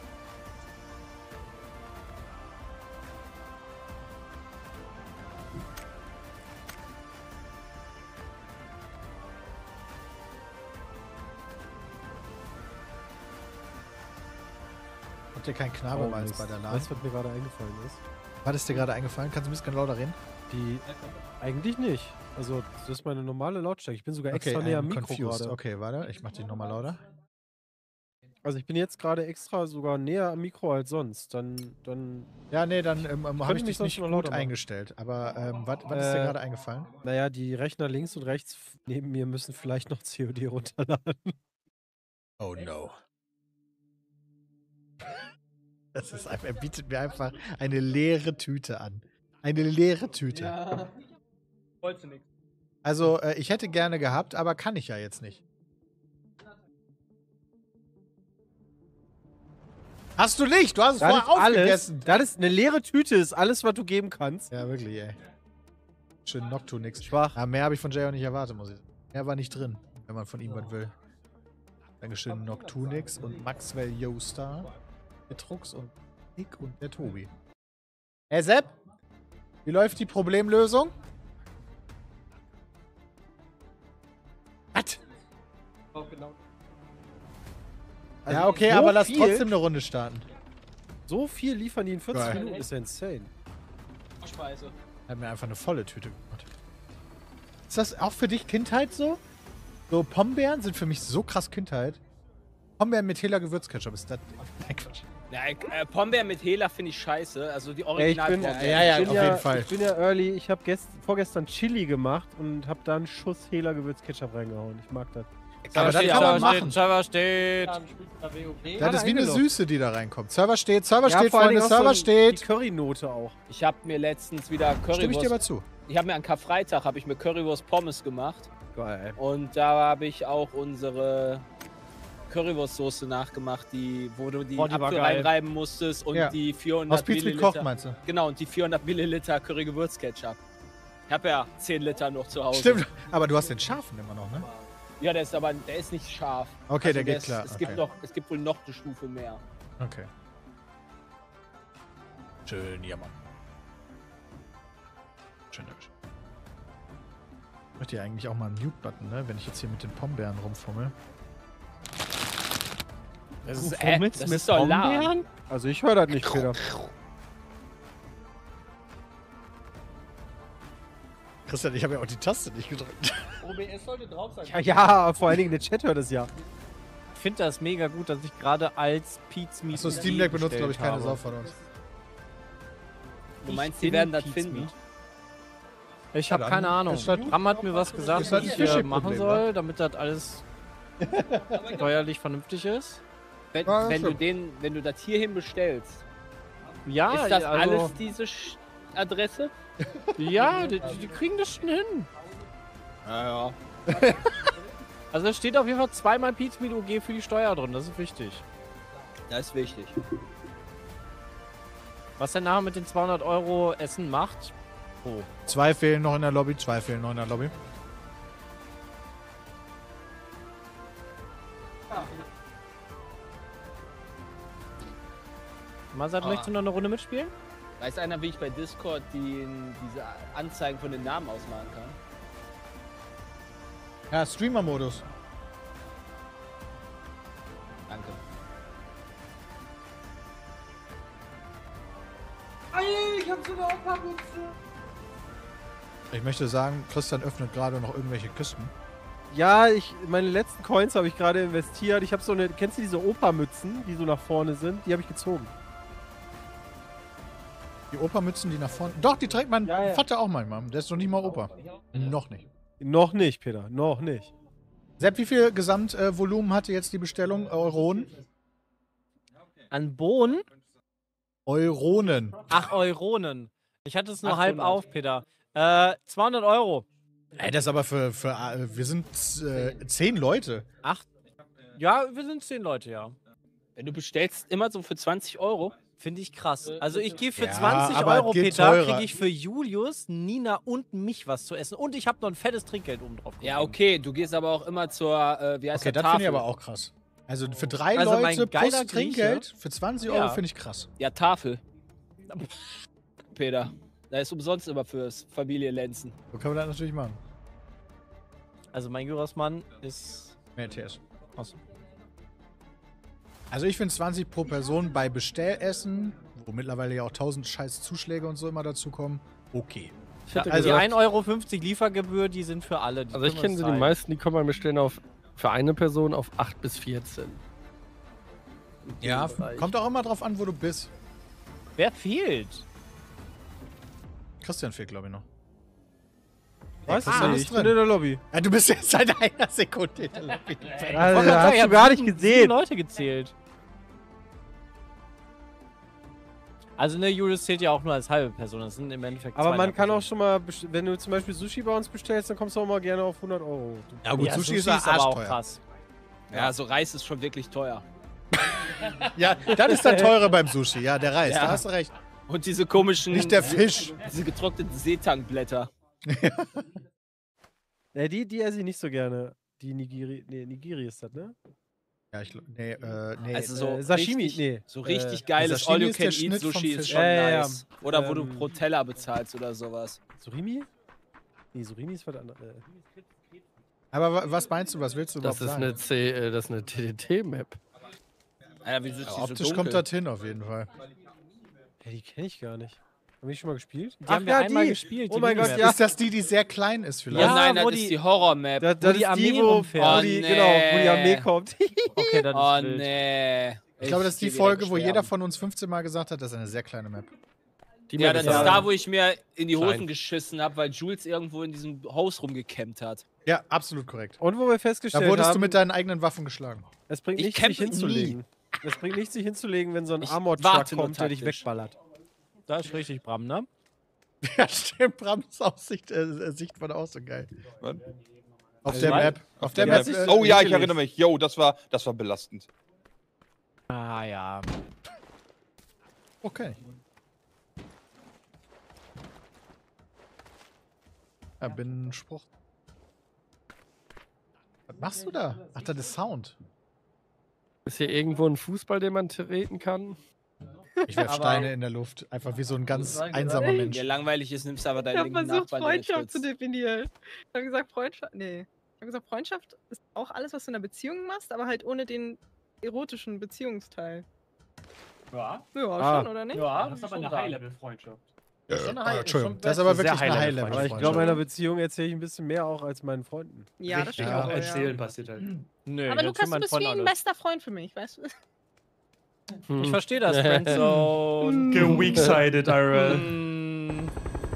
Habt ihr keinen Knabelmalz bei der LAN? Weißt du, was mir gerade eingefallen ist? Was ist dir gerade eingefallen? Kannst du ein bisschen lauter reden? Die. Eigentlich nicht. Also, das ist meine normale Lautstärke. Ich bin sogar extra Okay, näher am I'm Mikro confused. gerade. Okay, warte, ich mach dich nochmal lauter. Also, ich bin jetzt gerade extra sogar näher am Mikro als sonst. Dann. dann Ja, nee, dann ähm, ähm, habe ich mich dich sonst nicht noch gut lauter machen. eingestellt. Aber ähm, was was ist dir Äh, gerade eingefallen? Naja, die Rechner links und rechts f- neben mir müssen vielleicht noch C O D runterladen. Oh no. Das ist einfach, er bietet mir einfach eine leere Tüte an. Eine leere Tüte. Ja. Wolltest du nix. Also, äh, ich hätte gerne gehabt, aber kann ich ja jetzt nicht. Hast du nicht? Du hast es Das vorher ist alles. aufgegessen. Das ist eine leere Tüte, ist alles, was du geben kannst. Ja, wirklich, ey. Schön Noctu nix. Schwach. Ja, mehr habe ich von Jay auch nicht erwartet, muss ich sagen. Mehr war nicht drin, wenn man von ihm was will. Dankeschön, Noctunix und Maxwell Joestar. Der Trux und Nick und der Tobi. Hey Sepp, wie läuft die Problemlösung? Was? Auch genau. Ja, okay, so aber lass viel? trotzdem eine Runde starten. So viel liefern die in vierzig Geil. Minuten, ist ja insane. Speise. Er hat mir einfach eine volle Tüte gemacht. Ist das auch für dich Kindheit so? So, Pombeeren sind für mich so krass Kindheit. Pombeeren mit Hela Gewürzketchup, ist das... Nein, Quatsch. Ja, äh, Pombeeren mit Hela finde ich scheiße. Also die Ey, ich original bin, Pombeeren. ja, ja, ich bin auf ja, jeden Fall. Ich bin ja early. Ich habe vorgestern Chili gemacht und habe da einen Schuss Hela Gewürzketchup reingehauen. Ich mag das. Aber das steht, kann man Server machen. steht, Server steht. Dann spielt da W O P. Das ist wie eine eingeloggt. Süße, die da reinkommt. Server steht, Server Ja, steht, vor allen Freunde, Dingen auch Server so steht. Die Currynote auch. Ich habe mir letztens wieder Stimme ich dir aber Currywurst. zu. Ich habe mir an Karfreitag habe ich mir Currywurst Pommes gemacht Geil. und da habe ich auch unsere Currywurstsoße nachgemacht, die, wo du die Boah, die war Apfel geil. reinreiben musstest und Ja. die Aus vierhundert Pizza mit Milliliter. Koch, meinst du? Genau, und die vierhundert Milliliter Curry-Gewürzketchup. Ich habe ja zehn Liter noch zu Hause. Stimmt, aber du hast den scharfen immer noch, ne? Ja, der ist aber der ist nicht scharf. Okay, der geht ist, klar, Es, okay. gibt noch, es gibt wohl noch eine Stufe mehr. Okay. Schön, ja, Mann. Schön, schön. Ich möchte ja eigentlich auch mal einen Mute-Button, ne? Wenn ich jetzt hier mit den Pombeeren rumfummel. Das ist- ist, äh, mit, das mit ist doch lahm. Pombeeren? Also ich höre das nicht, Peter. Christian, ich habe ja auch die Taste nicht gedrückt. O B S sollte drauf sein. Ja, ja, vor allen Dingen der Chat hört es ja. Ich finde das mega gut, dass ich gerade als Pete's Meat. Achso, Steam Deck benutzt, glaube ich, keine Sau von uns. Du Ich meinst, die bin werden das Pete's finden? Meat. Ich Ja, habe dann keine Ahnung. ist das- Bram hat mir was gesagt, ist das was ein ich äh, Phishing-Problem, machen wa? soll, damit das alles steuerlich vernünftig ist. Wenn, Ja, wenn, du stimmt. den, wenn du das hierhin bestellst, Ja, ist das also, alles diese Sch Adresse? Ja, die, die kriegen das schon hin. Ja, ja. Also es steht auf jeden Fall zweimal Pete's Meat U G für die Steuer drin, das ist wichtig. Das ist wichtig. Was der nachher mit den zweihundert Euro Essen macht. Oh. Zwei fehlen noch in der Lobby, zwei fehlen noch in der Lobby. Mazat, Ah. möchtest du noch eine Runde mitspielen? Weiß einer, wie ich bei Discord die, diese Anzeigen von den Namen ausmachen kann? Ja, Streamer-Modus. Danke. Ich möchte sagen, Christian öffnet gerade noch irgendwelche Kisten. Ja, ich, meine letzten Coins habe ich gerade investiert. Ich habe so eine, kennst du diese Opa-Mützen, die so nach vorne sind? Die habe ich gezogen. Die Opermützen, die nach vorne. Doch, die trägt mein Ja, ja. Vater auch manchmal. Der ist noch nicht mal Opa. Noch nicht. Noch nicht, Peter, noch nicht. Sepp, wie viel Gesamtvolumen äh, hatte jetzt die Bestellung? Euronen? An Bohnen? Euronen. Ach, Euronen. Ich hatte es nur halb achthundert. auf, Peter. Äh, zweihundert Euro. Ey, das ist aber für. für äh, wir sind äh, zehn Leute. Ach, ja, wir sind zehn Leute, ja. Wenn du bestellst immer so für zwanzig Euro. Finde ich krass. Also ich gehe für Ja, zwanzig aber Euro, geht Peter, teurer. kriege ich für Julius, Nina und mich was zu essen. Und ich habe noch ein fettes Trinkgeld oben drauf. Ja, gegeben. okay, du gehst aber auch immer zur, äh, wie heißt Okay, der, das finde ich Tafel. aber auch krass. Also für drei Also mein Leute plus geiler Trinkgeld Grieche- für zwanzig Ja. Euro finde ich krass. Ja, Tafel. Peter, da ist umsonst immer fürs Familienlenzen. So kann man das natürlich machen. Also mein Gyrosmann ist... Mehr T S. Awesome. Also ich finde zwanzig pro Person bei Bestellessen, wo mittlerweile ja auch tausend scheiß Zuschläge und so immer dazu kommen, okay. Ich hätte Also die gesagt, ein Euro fünfzig Liefergebühr, die sind für alle. Die also ich können wir kenne so die zahlen. meisten, die können wir bestellen auf für eine Person auf acht bis vierzehn. Ja, Bereich. kommt auch immer drauf an, wo du bist. Wer fehlt? Christian fehlt, glaube ich, noch. Weiß Ja, ich Christian nicht, ist ich bin drin. in der Lobby. Ja, du bist jetzt seit einer Sekunde in der Lobby. Also, Ich wollte gerade sagen, hast ich du hab gar nicht sieben- gesehen. sieben Leute gezählt. Also ne, Julius zählt ja auch nur als halbe Person. Das sind im Endeffekt Aber man zweieinhalb kann auch Personen. schon mal, best- wenn du zum Beispiel Sushi bei uns bestellst, dann kommst du auch mal gerne auf hundert Euro. Ja gut, Ja, Sushi, ist ja aber auch arschteuer. krass. Ja, so Reis ist schon wirklich teuer. Ja, das ist der teure beim Sushi. Ja, der Reis, Ja. da hast du recht. Und diese komischen... Nicht der Fisch. Diese getrockneten Seetankblätter. Ja, die, die esse ich nicht so gerne. Die Nigiri, nee, Nigiri ist das, ne? Ja, ich, nee, äh, nee. Also so äh, Sashimi, richtig, nee. So richtig Äh, geiles Sashimi ist der All-You-Can-Eat-Sushi Schnitt vom ist Fisch. schon Ja, ja, ja. nice. Oder wo du Ähm, pro Teller bezahlst oder sowas. Surimi? Nee, Surimi ist was anderes. Äh, Aber wa- was meinst du, was willst du Das überhaupt ist eine, C, äh, das ist eine T D T-Map. Alter, wie sind Ja, die so optisch dunkel? kommt das hin, auf jeden Fall. ja, die kenne ich gar nicht. Haben die schon mal gespielt? Die haben wir einmal gespielt. Oh die mein Gott, Minimap. ja. Ist das die, die sehr klein ist Oh vielleicht? Ja, nein, das wo ist die- die Horror-Map. Da, das die ist Armee die, wo, rumfährt. wo Oh, die, nee. genau, wo die Armee kommt. Okay, das Oh ist wild. nee. Ich glaube, das ist die geh wieder Folge, wo jeder sterben. von uns fünfzehn Mal gesagt hat, das ist eine sehr kleine Map. Die Ja, Map das ist ist ja- da, wo ich mir in die Hosen Klein. geschissen habe, weil Jules irgendwo in diesem Haus rumgecampt hat. Ja, absolut korrekt. Und wo wir Da festgestellt wurdest haben, du mit deinen eigenen Waffen geschlagen. es bringt Ich nichts, campe sich hinzulegen. Es bringt nichts, sich hinzulegen, wenn so ein Ich Armored-Truck warte nur kommt, der dich taktisch. wegballert. Das ist richtig, Bram, ne? Ja, stimmt. Brams Aussicht, äh, Sicht war da auch so geil. Auf Also der mein- Map. Auf der Ja, Map. das ist- äh, oh ja, ich hingelegt. erinnere mich. Yo, das war, das war belastend. Ah ja. Okay. Ja, Binnenspruch. Was machst du da? Ach, das ist Sound. Ist hier irgendwo ein Fußball, den man treten kann? Ich werf Aber- Steine in der Luft. Einfach wie so ein ganz einsamer Mensch. Der langweilig ist, nimmst du aber Ich deinen habe linken versucht, Nachbarn, der dich Freundschaft zu schützt. definieren. Ich habe gesagt, Freundschaft. Nee. Ich habe gesagt, Freundschaft ist auch alles, was du in einer Beziehung machst, aber halt ohne den erotischen Beziehungsteil. Ja. Ja, Ah. schon, oder nicht? Ja, das ist aber eine High-Level-Freundschaft. Äh, Schon eine oh, High- Entschuldigung, schon das ist aber sehr wirklich eine High-Level- High-Level. Aber ich glaube, in meiner Beziehung erzähle ich ein bisschen mehr auch als meinen Freunden. Ja, das stimmt Ja, auch. Erzählen Ja. passiert halt. Nö, Aber ich erzähl Lukas, du meinen bist wie Freunden ein alles. bester Freund für mich, weißt du? Hm. Ich verstehe das, Friendzone. Geweak-sided, Iron. Mm.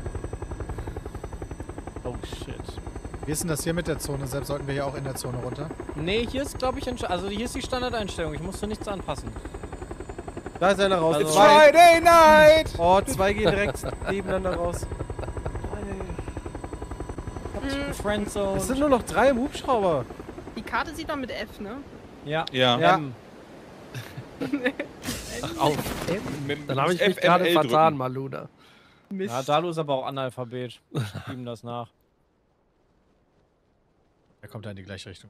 Oh shit. Wie ist denn das hier mit der Zone? Selbst sollten wir ja auch in der Zone runter. Nee, hier ist, glaube ich, ein- also hier ist die Standardeinstellung. Ich musste nichts anpassen. Da ist einer raus. Also- zwei. Friday night! Oh, zwei gehen direkt nebeneinander raus. Friendzone. Es sind nur noch drei im Hubschrauber. Die Karte sieht man mit F, ne? Ja. Ja. Ja. Ähm, Ach, auf. Mit- Dann habe ich mich F M L gerade drücken. vertan, Maluna. Mist. ja, Dalu ist aber auch Analphabet. Ich schieb ihm das nach. Er kommt da in die gleiche Richtung.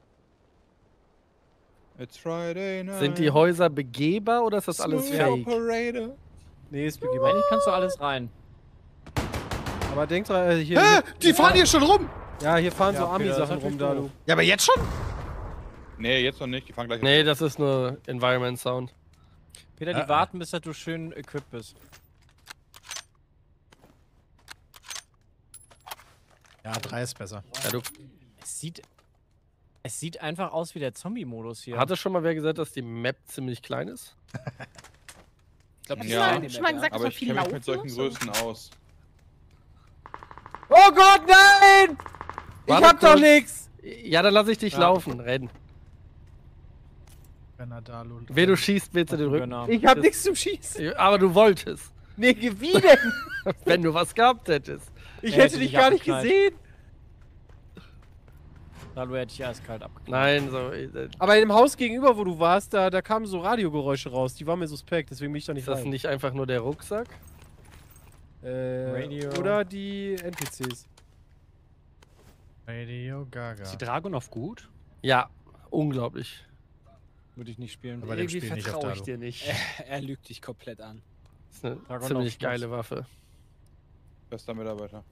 It's Friday night. Sind die Häuser begehbar oder ist das alles Smooth fake? Operator. Nee, ist begehbar. Eigentlich kannst du alles rein. Aber denk dran, äh, hier. Hä? Die fahren hier schon rum! Ja, hier fahren Ja, so okay, das ist Ami-Sachen rum, natürlich Dalu. doof. Ja, aber jetzt schon? Nee, jetzt noch nicht. Die fangen gleich Nee, an. das ist nur Environment Sound. Peter, die Ja. warten, bis du schön equipped bist. Ja, drei ist besser. Ja, du, Es sieht, es sieht einfach aus wie der Zombie-Modus hier. hatte schon mal wer gesagt, dass die Map ziemlich klein ist? Ich glaube, Ja. ja. Schon mal gesagt, dass Aber man ich viel kenne mich laufen mit solchen muss? Größen aus. Oh Gott, nein! Ich Warte hab doch kurz. nix! Ja, dann lass ich dich Ja. laufen, rennen. Wenn er Dalu. Wen du schießt, willst du den Rücken. Gönner. Ich hab Das- nichts zum Schießen. Aber du wolltest. Nee, wie denn? Wenn du was gehabt hättest. Ich Er hätte hätte dich dich gar nicht abgeknallt. gesehen. Dalu hätte ich eiskalt abgeknallt. Nein, so. äh, Aber in dem Haus gegenüber, wo du warst, da, da kamen so Radiogeräusche raus. Die waren mir suspekt, deswegen bin ich da nicht Ist das rein. nicht einfach nur der Rucksack? Äh, Radio. Oder die N P Cs. Radio Gaga. Ist die Dragunov gut? Ja, unglaublich. Würde ich nicht spielen. Aber dem Spiel nicht auf vertraue ich Dalu. dir nicht. Er lügt dich komplett an. Das ist eine Dragon ziemlich auf geile Waffe. Bester Mitarbeiter.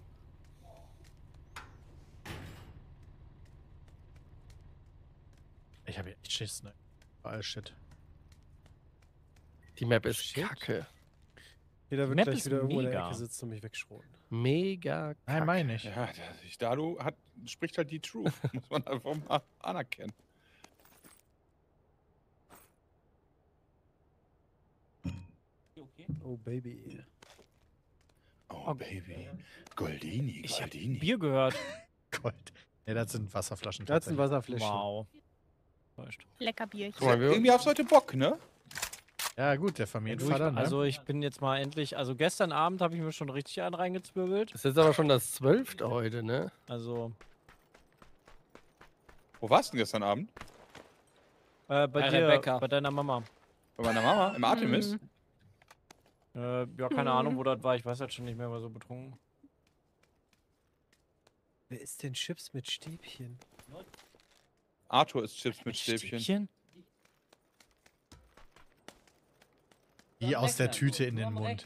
Ich hab hier echt Schiss, ne? All Shit. Die Map ist Shit. kacke. Jeder wird Map gleich ist wieder irgendwo in der mega. Ecke sitzen und mich wegschroten. Mega kacke. Nein, meine ich. Ja, der, ich, Dalu hat, spricht halt die Truth. Muss man einfach mal anerkennen. Oh, Baby. Oh, Baby. Goldini, Ich hab Goldini. Bier gehört. Gold. Ne, das sind Wasserflaschen. Das sind tatsächlich. Wasserfläschchen. Wow. Täuscht. Lecker Bierchen. Guck mal, wir, Irgendwie hast du heute Bock, ne? Ja, gut, der Du, ich, Familienvater, ne? also ich bin jetzt mal endlich, also gestern Abend habe ich mir schon richtig einen reingezwirbelt. das ist aber schon das zwölfte heute, ne? Also Wo warst du denn gestern Abend? äh, bei Bei dir, Rebecca. bei deiner Mama. Bei meiner Mama? Im Artemis? Mhm. Äh, ja, keine Ahnung, wo das war. Ich weiß jetzt schon nicht mehr, war so betrunken. Wer ist denn Chips mit Stäbchen? Arthur ist Chips mit Stäbchen. Wie aus der Tüte in den Mund.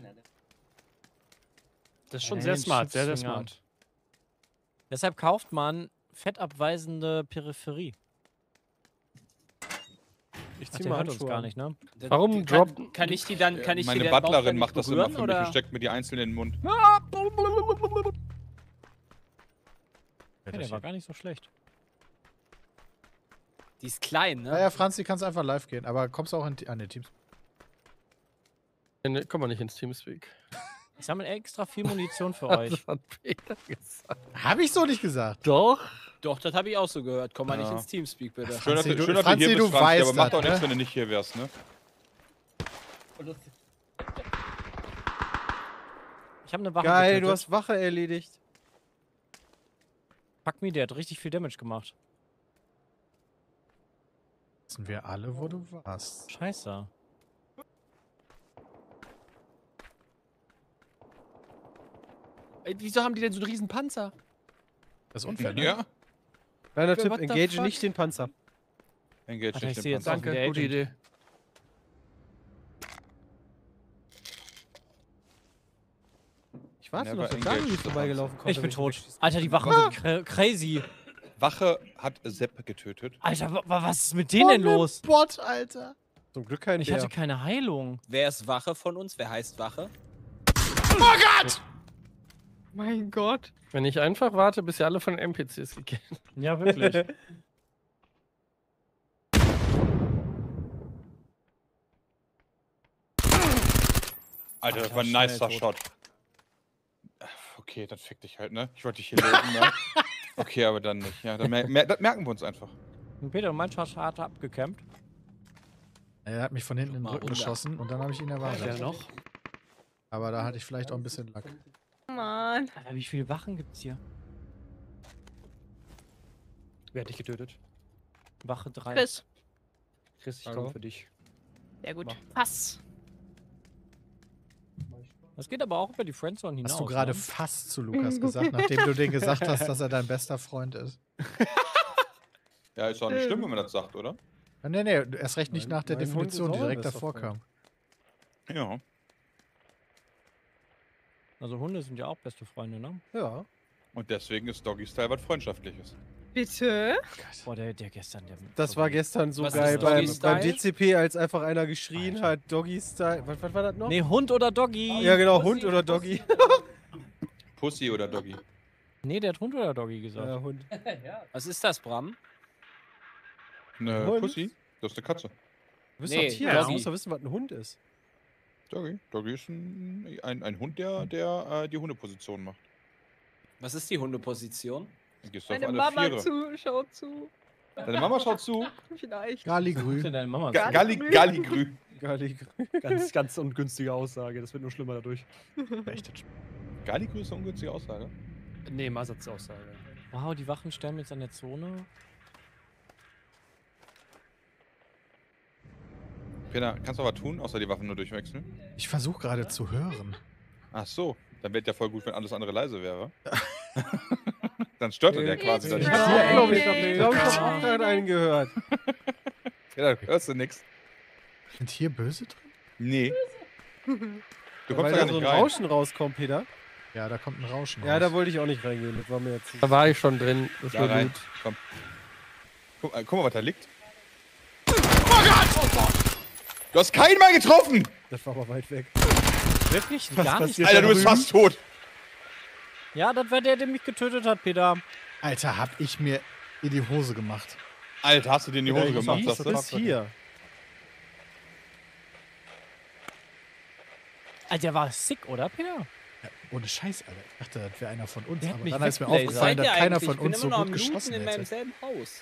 Das ist schon Nein, sehr smart, sehr, sehr Chipsfinger. smart. Deshalb kauft man fettabweisende Peripherie. Ich Ach, zieh der mal hört uns Handschuhe gar an. nicht, ne? Warum kann, droppen- Kann ich die dann, kann ich Meine die dann Butlerin bauchseitig macht das immer berühren, für mich und oder? steckt mir die einzeln in den Mund. Ja, der war gar nicht so schlecht. Die ist klein, ne? Ja, ja, Franzi, kannst einfach live gehen, aber kommst du auch in an den Teams. Ne, komm mal nicht ins Teamspeak. Ich sammle extra viel Munition für Das euch. hat Peter gesagt. Hab ich so nicht gesagt. Doch. Doch, das habe ich auch so gehört. Komm mal Ja. nicht ins Teamspeak, bitte. Schön, dass Franzi, du, du- schön, dass Franzi, du hier du bist, Franzi, aber weißt mach das, doch nichts, ne? wenn du nicht hier wärst, ne? Ich habe eine Wache Geil, getötet. du hast Wache erledigt. Fuck me, der hat richtig viel Damage gemacht. Wissen wir alle, wo du warst. Scheiße. Ey, wieso haben die denn so einen riesen Panzer? Das ist unfair, ne? Ja. Kleiner Tipp, What the engage fuck? nicht den Panzer. Engage Alter, nicht ich den sehe jetzt Panzer. auch Danke, wieder gute Agent. Idee. Ich warte Never noch, dass engage Dani the vorbeigelaufen kommt. Ich bin damit tot. wegschießen. Alter, die Wachen sind cra crazy. Wache hat Sepp getötet. Alter, wa wa- was ist mit denen denn los? Bot, Alter. Zum Glück kein Ich Bär. hatte keine Heilung. Wer ist Wache von uns? Wer heißt Wache? Mein Gott. Wenn ich einfach warte, bis ihr alle von N P Cs gekillt. Ja, wirklich. Alter, das Alter, war ein schnell nicer tot. Shot. Okay, dann fick dich halt, ne? Ich wollte dich hier loben, ne? Okay, aber dann nicht. Ja, dann mer mer das merken wir uns einfach. Und Peter, mein Schatz hat abgekämpft. Er hat mich von hinten in den Mal Rücken runter. geschossen und dann habe ich ihn erwartet. Wer noch? Aber da hatte ich vielleicht auch ein bisschen Lack. Mann. Alter, wie viele Wachen gibt's hier? Wer hat dich getötet? Wache drei. Chris. Chris, ich Hallo? komme für dich. Sehr gut. Pass. Das geht aber auch über die Friendzone hinaus. Hast du gerade ne? fast zu Lukas gesagt, nachdem du denen gesagt hast, dass er dein bester Freund ist? Ja, ist doch nicht schlimm, wenn man das sagt, oder? Ja, nee, nee, erst recht nicht Mein- nach der mein Hund ist Definition, die auch ein direkt bester davor Freund. kam. Ja. Also Hunde sind ja auch beste Freunde, ne? Ja. Und deswegen ist Doggy Style was Freundschaftliches. Bitte? Boah, der, der gestern, der... Das war gestern so Was geil ist beim, Doggy beim Style? D C P, als einfach einer geschrien Alter. hat, Doggy Style. Was, was war das noch? Nee, Hund oder Doggy? Ja, genau, Hund oder Doggy. Pussy oder Doggy? Nee, der hat Hund oder Doggy gesagt. Ja, Hund. Was ist das, Bram? Eine Hund? Pussy? Das ist eine Katze. Du bist Nee, doch Tierarzt, Doggy. du musst doch wissen, was ein Hund ist. Doggy. Doggy ist ein, ein, ein Hund, der, der äh, die Hundeposition macht. Was ist die Hundeposition? Dann gehst du auf Meine alle Mama Viere. zu, schaut zu. Deine Mama schaut zu. Vielleicht. Galigrü. Deine Mama Ga sagt. Galli Galligrü. Galli. Ganz, ganz ungünstige Aussage. Das wird nur schlimmer dadurch. Galligrü ist eine ungünstige Aussage. Nee, Masatz-Aussage. Wow, die Wachen sterben jetzt an der Zone. Peter, kannst du aber tun, außer die Waffen nur durchwechseln? Ich versuche gerade zu hören. Ach so, dann wäre ja voll gut, wenn alles andere leise wäre. Dann stört er ja quasi It's deine right. Ja, glaube ich, Friday. ich glaube, ich habe auch gerade einen gehört. Ja, da hörst du nix. Sind hier Böse drin? Nee. Du Weil kommst da da gar so ein nicht rein. Rauschen rauskommt, Peter. Ja, da kommt ein Rauschen Ja, raus. da wollte ich auch nicht reingehen. Das war mir jetzt. Da war ich schon drin. Das Da war rein. gut. Komm. Guck, äh, guck mal, was da liegt. Oh Gott! Du hast keinen mal getroffen! Das war aber weit weg. Wirklich? Gar nicht. passiert Alter, du da bist drüben? fast tot. Ja, das war der, der mich getötet hat, Peter. Alter, hab ich mir in die Hose gemacht. Alter, hast du dir in die Hose Ja, gemacht, ich sagst du? bis hier. Alter, der war sick, oder, Peter? Ja, ohne Scheiß, Alter. Ich dachte, das wäre einer von uns. Der hat Aber mich dann ist mir weggelasert. aufgefallen, dass Seid ihr keiner eigentlich? von Ich bin uns so immer noch gut am Looten geschossen in meinem hätte. selben Haus.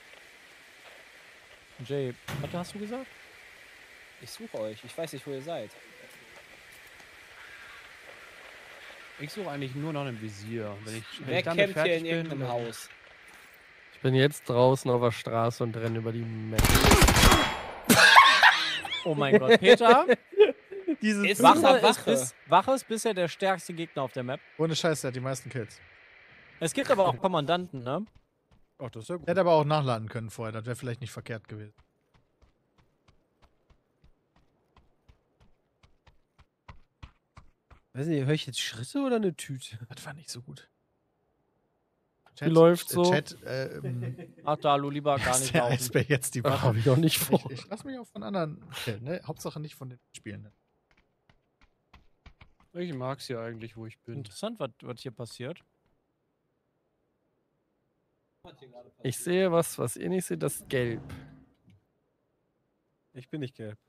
Jay, was hast du gesagt? Ich suche euch. Ich weiß nicht, wo ihr seid. Ich suche eigentlich nur noch ein Visier. Wenn ich, wenn Wer ich damit campt hier fertig in bin, irgendeinem dann- Haus? Ich bin jetzt draußen auf der Straße und renne über die Map. Oh mein Gott, Peter. Diese Ist Wache, Wache, ist Wache. bis, Wache ist bisher der stärkste Gegner auf der Map. Ohne Scheiß, der hat die meisten Kills. Es gibt aber auch Kommandanten, ne? Ach, das ist ja gut. Der hätte aber auch nachladen können vorher. Das wäre vielleicht nicht verkehrt gewesen. Weiß nicht, höre ich jetzt Schritte oder eine Tüte? Das war nicht so gut. Wie läuft's so? Chat, äh, ähm, Ach, da, du lieber gar ist nicht der laufen. Eisbär jetzt die Ach, Wache? hab ich auch nicht vor. Ich, ich lass mich auch von anderen killen, ne? Hauptsache nicht von den Spielenden. Ich mag's ja eigentlich, wo ich bin. Interessant, was, was hier passiert. Ich sehe was, was ihr nicht seht, das ist gelb. Ich bin nicht gelb.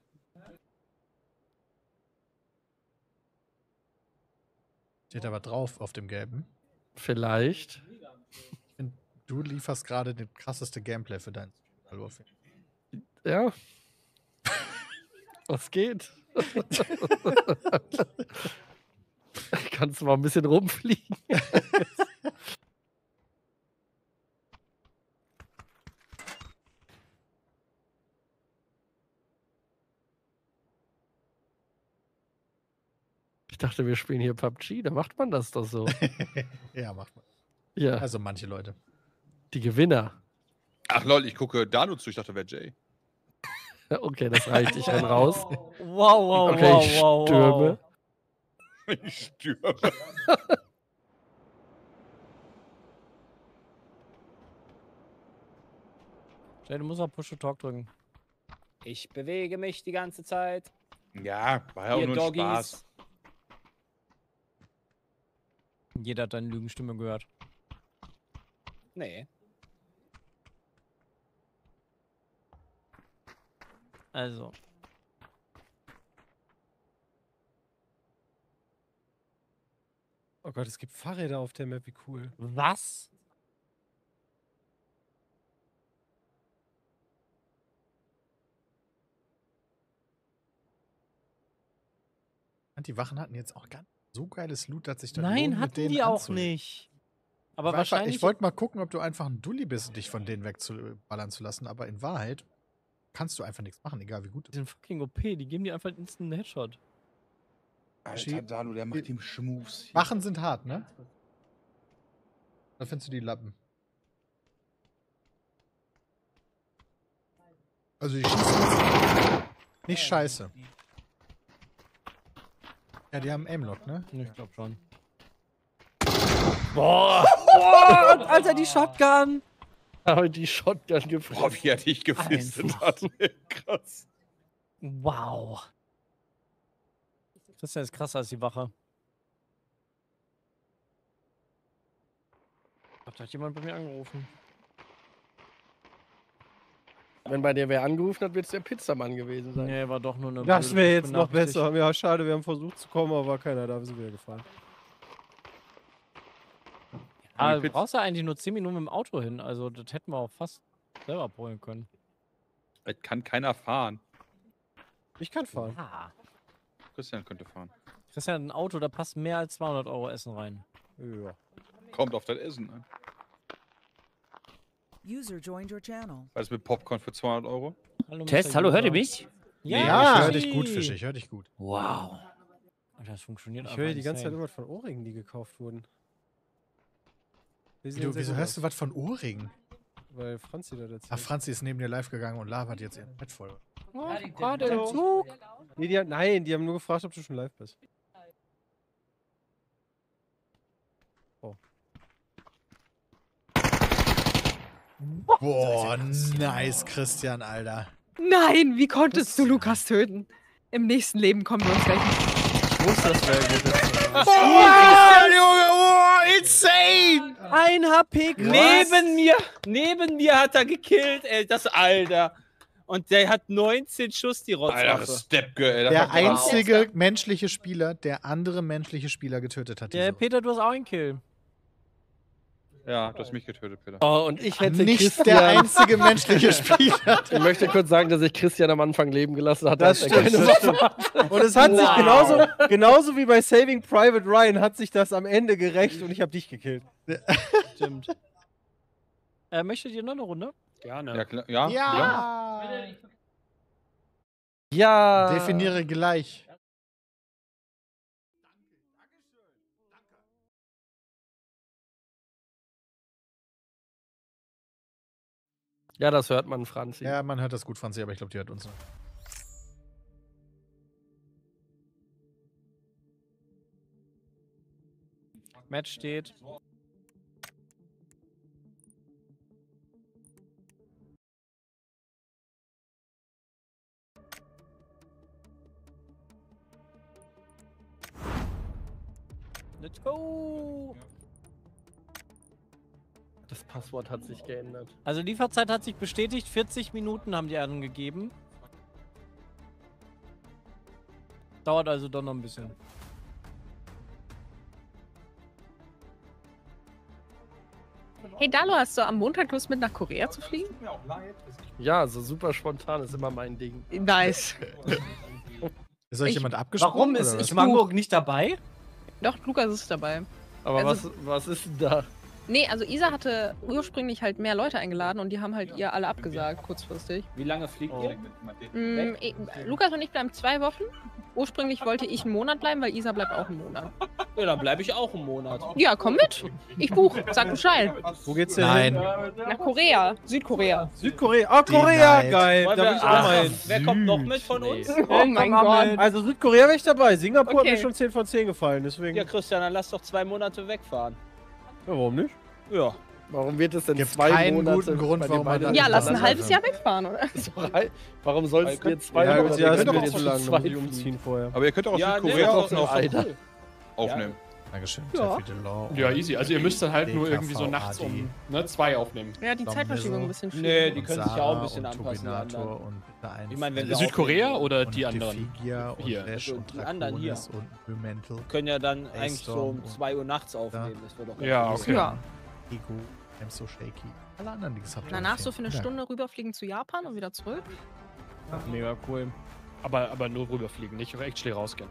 Steht da was drauf auf dem Gelben? Vielleicht. Du lieferst gerade das krasseste Gameplay für dein Hallo. Ja. Was geht? Kannst du mal ein bisschen rumfliegen? Ich dachte, wir spielen hier P U B G, da macht man das doch so. Ja, macht man. Ja, Also manche Leute. die Gewinner. Ach lol, ich gucke Danu zu, ich dachte, wäre Jay. Okay, das reicht. Ich renn raus. Wow, wow, Okay, wow, ich wow, stürme. wow. Ich stürme. Jay, du musst auf Push-to-Talk drücken. Ich bewege mich die ganze Zeit. Ja, war ja auch Ihr nur ein Doggies. Spaß. Jeder hat deine Lügenstimme gehört. Nee. Also. Oh Gott, es gibt Fahrräder auf der Map, wie cool. Was? Und die Wachen hatten jetzt auch gar nicht so geiles Loot, dass sich da Nein, lohnt, mit hatten denen die auch anzulegen. nicht. Aber War einfach- wahrscheinlich. Ich wollte mal gucken, ob du einfach ein Dulli bist, dich von denen wegballern zu lassen, aber in Wahrheit kannst du einfach nichts machen, egal wie gut du Die sind fucking O P, die geben dir einfach instant einen Headshot. Alter, Danu, der macht ihm Schmus. hier. Wachen sind hart, ne? Da findest du die Lappen. Also die schießen nicht scheiße. Ja, die haben Aimlock, ne? Ich glaube schon. Boah! Boah! Und Alter, die Shotgun! Aber die Shotgun gefressen. Boah, wie er dich gefistet hat. Krass. Wow. Das ist ja jetzt krasser als die Wache. Da hat jemand bei mir angerufen. Wenn bei dir wer angerufen hat, wird es der Pizzamann gewesen sein. Nee, war doch nur eine. Das blöde wäre jetzt noch Benachrichtigung. besser. Ja, schade, wir haben versucht zu kommen, aber war keiner da, wir sind wieder gefahren. Ah, Die du Pizza- brauchst ja eigentlich nur zehn Minuten mit dem Auto hin. Also, das hätten wir auch fast selber abholen können. Es kann keiner fahren. Ich kann fahren. Ah. Christian könnte fahren. Christian, ein Auto, da passt mehr als zweihundert Euro Essen rein. Ja. Kommt auf das Essen an. User joined your channel. Was mit Popcorn für zweihundert Euro? Hallo, Test, Mister hallo, hört ihr User. mich? Ja, ich höre dich gut, Fische, ich höre dich gut. Wow. Alter, das funktioniert Ich höre die ganze Zeit insane. immer von Ohrringen, die gekauft wurden. Die sehen Wieso, sehr wieso gut hörst du aus, was von Ohrringen? Weil Franzi da erzählt. Ach, Franzi ist neben dir live gegangen und labert jetzt ihr Bett voll. Oh, Ja, die- gerade die- im Zug. Nee, die, hat- nein, die haben nur gefragt, ob du schon live bist. Boah, nice, Christian, Alter. Nein, wie konntest du Lukas töten? Im nächsten Leben kommen wir uns gleich. Ich wusste, das wäre gut. Oh, Junge, oh, insane! Ein H P. Neben mir, neben mir hat er gekillt, ey, das Alter. Und der hat neunzehn Schuss, die Alter, Rotzwaffe. Stepke, ey. das Der macht doch Spaß. einzige menschliche Spieler, der andere menschliche Spieler getötet hat. Der diese Peter, du hast auch einen Kill. Ja, du hast mich getötet, Peter. Oh, und ich hätte Nicht Christian. der einzige menschliche Spieler. Ich möchte kurz sagen, dass ich Christian am Anfang leben gelassen hatte. Das als er stimmt, keine das Waffe stimmt. Und es hat sich Wow. genauso, genauso wie bei Saving Private Ryan hat sich das am Ende gerecht und ich habe dich gekillt. Stimmt. Äh, möchtet ihr noch eine Runde? Gerne. Ja, klar. Ja? Ja. Ja. Definiere gleich. Ja, das hört man, Franzi. Ja, man hört das gut, Franzi, aber ich glaube, die hört uns noch. Match steht. Let's go! Das Passwort hat sich geändert. Also Lieferzeit hat sich bestätigt, vierzig Minuten haben die angegeben. Dauert also doch noch ein bisschen. Hey Dalo, hast du am Montag Lust mit nach Korea zu fliegen? Ja, so super spontan ist immer mein Ding. Nice. Ist euch Ich- jemand abgesprochen? Warum oder ist was? ich Hamburg nicht dabei? Doch, Lukas ist dabei. Aber Also- was, was ist denn da? Nee, also Isa hatte ursprünglich halt mehr Leute eingeladen und die haben halt ihr alle abgesagt, kurzfristig. Wie lange fliegt Oh. ihr? Mm, eh, Lukas und ich bleiben zwei Wochen. Ursprünglich wollte ich einen Monat bleiben, weil Isa bleibt auch einen Monat. Ja, dann bleibe ich auch einen Monat. Ja, komm mit. Ich buche. Sag Bescheid. Wo geht's denn Nein. hin? Nach Korea. Südkorea. Südkorea. Oh, Korea, Denied. geil. Wollen Da wir- will ich auch Ach, mal hin. Wer kommt noch mit von uns? Oh mein Gott. Also Südkorea wäre ich dabei. Singapur hat Okay. mir schon zehn von zehn gefallen, deswegen. Ja, Ja, Christian, dann lass doch zwei Monate wegfahren. warum nicht? Ja. Warum wird es denn Gibt zwei keinen Monate? guten Grund, bei den warum man beiden da- Ja, lass ein Das halbes ist Jahr wegfahren, oder? Warum sollst Ihr du könnt- jetzt zwei Ja, Monate? das ihr Jahr ist könnt mir doch nicht auch zu lang, zu da muss ich zweit umziehen vorher. Aber ihr könnt auch aus Ja, nee, Südkorea das auch ist noch Alter. aufnehmen. Dankeschön. Ja. Jeffrey Delors Ja, und easy. Also ihr müsst dann halt nur D K V irgendwie so nachts A D. um ne, zwei aufnehmen. Ja, die Dom Zeitverschiebung ein Nizzle. bisschen Nee, schwierig. die und können sich ja Sarah auch ein bisschen und anpassen, die Turbinator anderen. und bitte eins. Ich meine, wenn Äh, wir Südkorea aufnehmen, oder und die anderen? Defigia und Hier. Lash und Die anderen hier. Draconis und Blumenthal. können ja dann eigentlich so Storm um und- zwei Uhr nachts aufnehmen. Das wird doch ganz Ja, gut. okay. Ja. Ego, I'm so shaky. Alle anderen, die gesagt haben. Danach so für eine Ja. Stunde rüberfliegen zu Japan und wieder zurück. Mega cool. Aber, aber nur rüberfliegen, nicht echt schnell rausgehen.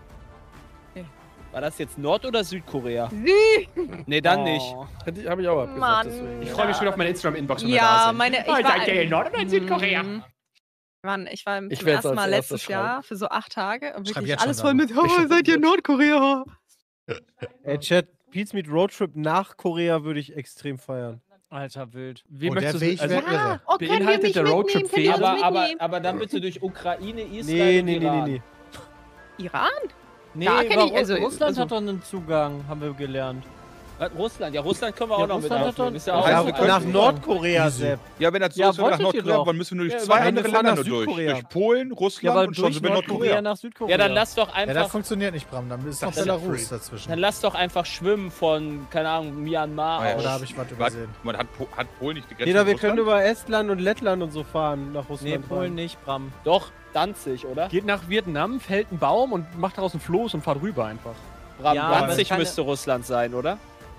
War das jetzt Nord- oder Südkorea? Sie! Nee, dann Oh. nicht. Hätte ich- Hab ich auch abgesagt, Mann. deswegen. Ich freue mich schon auf meine Instagram-Inbox, wenn wir da Ja, sind. meine. Ich Oh, war, seid ihr in Nord- oder in Südkorea? Mhm. Mann, ich war Ich zum werd's ersten als Mal erstes letztes Jahr für so acht Tage und Schreib wirklich jetzt alles schon voll dann. mit, oh, seid ihr in Nordkorea? Ey, Chat, Pete's Meet Roadtrip nach Korea würde ich extrem feiern. Alter, wild. Wie Oh, der möchtest Weg du, also, wär irre. Ja, oh, können wir Beinhaltet mich der Roadtrip mitnehmen? Könnt ihr uns Aber, aber, mitnehmen? aber dann bitte durch Ukraine, Israel Nee, und nee, nee, Iran. nee, nee. Iran? Nee, Da kenn ich- aber also- Russland also- hat doch einen Zugang, haben wir gelernt. Was, Russland? Ja, Russland können wir Ja, auch noch mit Russland hat aufnehmen. doch- Ist ja auch Ja, Ja, wir so können- nach einfach. Nordkorea, Easy. Sepp. Ja, wenn das so Ja, ist, wenn wir nach wolltet ihr Nordkorea, doch. dann müssen wir durch Ja, zwei nein, andere wir fahren Länder nach nur durch. Südkorea. Durch Polen, Russland Ja, aber und schon durch sind wir in Nordkorea Nordkorea. nach Südkorea. Ja, dann lass doch Ja, das einfach, funktioniert nicht, Bram. Dann ist noch Das ist Belarus free. dazwischen. dann lass doch einfach schwimmen von, keine Ahnung, Myanmar Ah, ja. aus. Oder habe ich was Warte, übersehen? man hat, Po- hat Polen nicht die Grenze Jeder, zu wir können Russland? über Estland und Lettland und so fahren nach Nee, Russland. Polen nicht, Bram. Doch, Danzig, oder? geht nach Vietnam, fällt einen Baum und macht daraus einen Floß und fahrt rüber einfach. Bram, Ja, aber Danzig keine- müsste Russland sein, oder?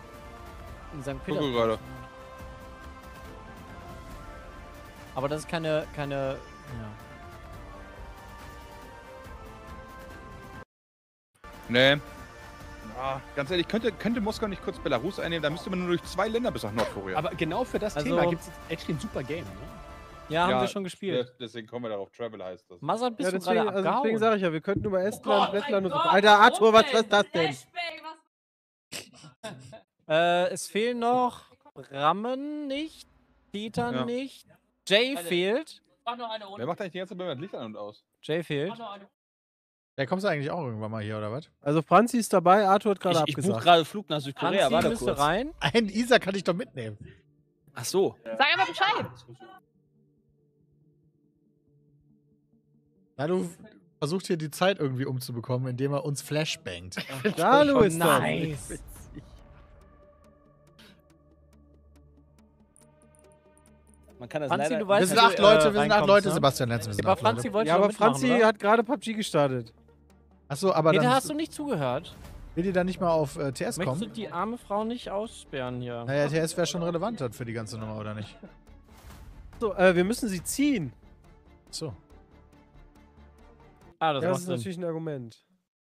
In Sankt Gucke Petersburg. gerade. Aber das ist keine, keine, ja. Nee. Ah, ganz ehrlich, könnte, könnte Moskau nicht kurz Belarus einnehmen? Da müsste man nur durch zwei Länder bis nach Nordkorea. Aber genau für das Also- Thema gibt es actually ein super Game. Ne? Ja, haben Ja, wir schon gespielt. Ja, deswegen kommen wir darauf. Travel heißt das. Mazat, bist Ja, du deswegen, gerade also deswegen abgehauen? sage ich ja, wir könnten über Estland, Gott, Lettland und so. mein Gott, Alter, Arthur, was, was ist das denn? Flashbang, was Äh, es fehlen noch Rammen nicht, Peter Ja. nicht, Jay Warte. fehlt. Mach noch eine Wer Runde. macht eigentlich die ganze Zeit das Licht an und aus? Jay fehlt. Mach noch eine. Ja, kommst du eigentlich auch irgendwann mal hier, oder was? Also Franzi ist dabei, Arthur hat gerade Ich, ich buche abgesagt. gerade Flug nach Südkorea, Franzi warte müsste kurz. rein. Ein Isa kann ich doch mitnehmen. Ach so. Sag einfach Bescheid. Na, du versuchst hier die Zeit irgendwie umzubekommen, indem er uns flashbangt. Da, du ist das. Nice. Man kann das Franzi, leider... du weißt, Wir sind wie acht du, Leute, äh, wir sind acht reinkommst, Leute, ne? Sebastian Lenz, wir sind Aber acht Leute. Franzi wollte Ja, schon aber mitmachen, Franzi oder? hat gerade P U B G gestartet. Achso, aber Peter, dann hast du nicht zugehört? will die dann nicht mal auf äh, T S Möchtest du kommen? die arme Frau nicht aussperren hier? Naja, T S wäre schon relevant dann für die ganze Nummer, oder nicht? So, äh, wir müssen sie ziehen. So. Ah, das Ja, das macht ist Sinn. natürlich ein Argument.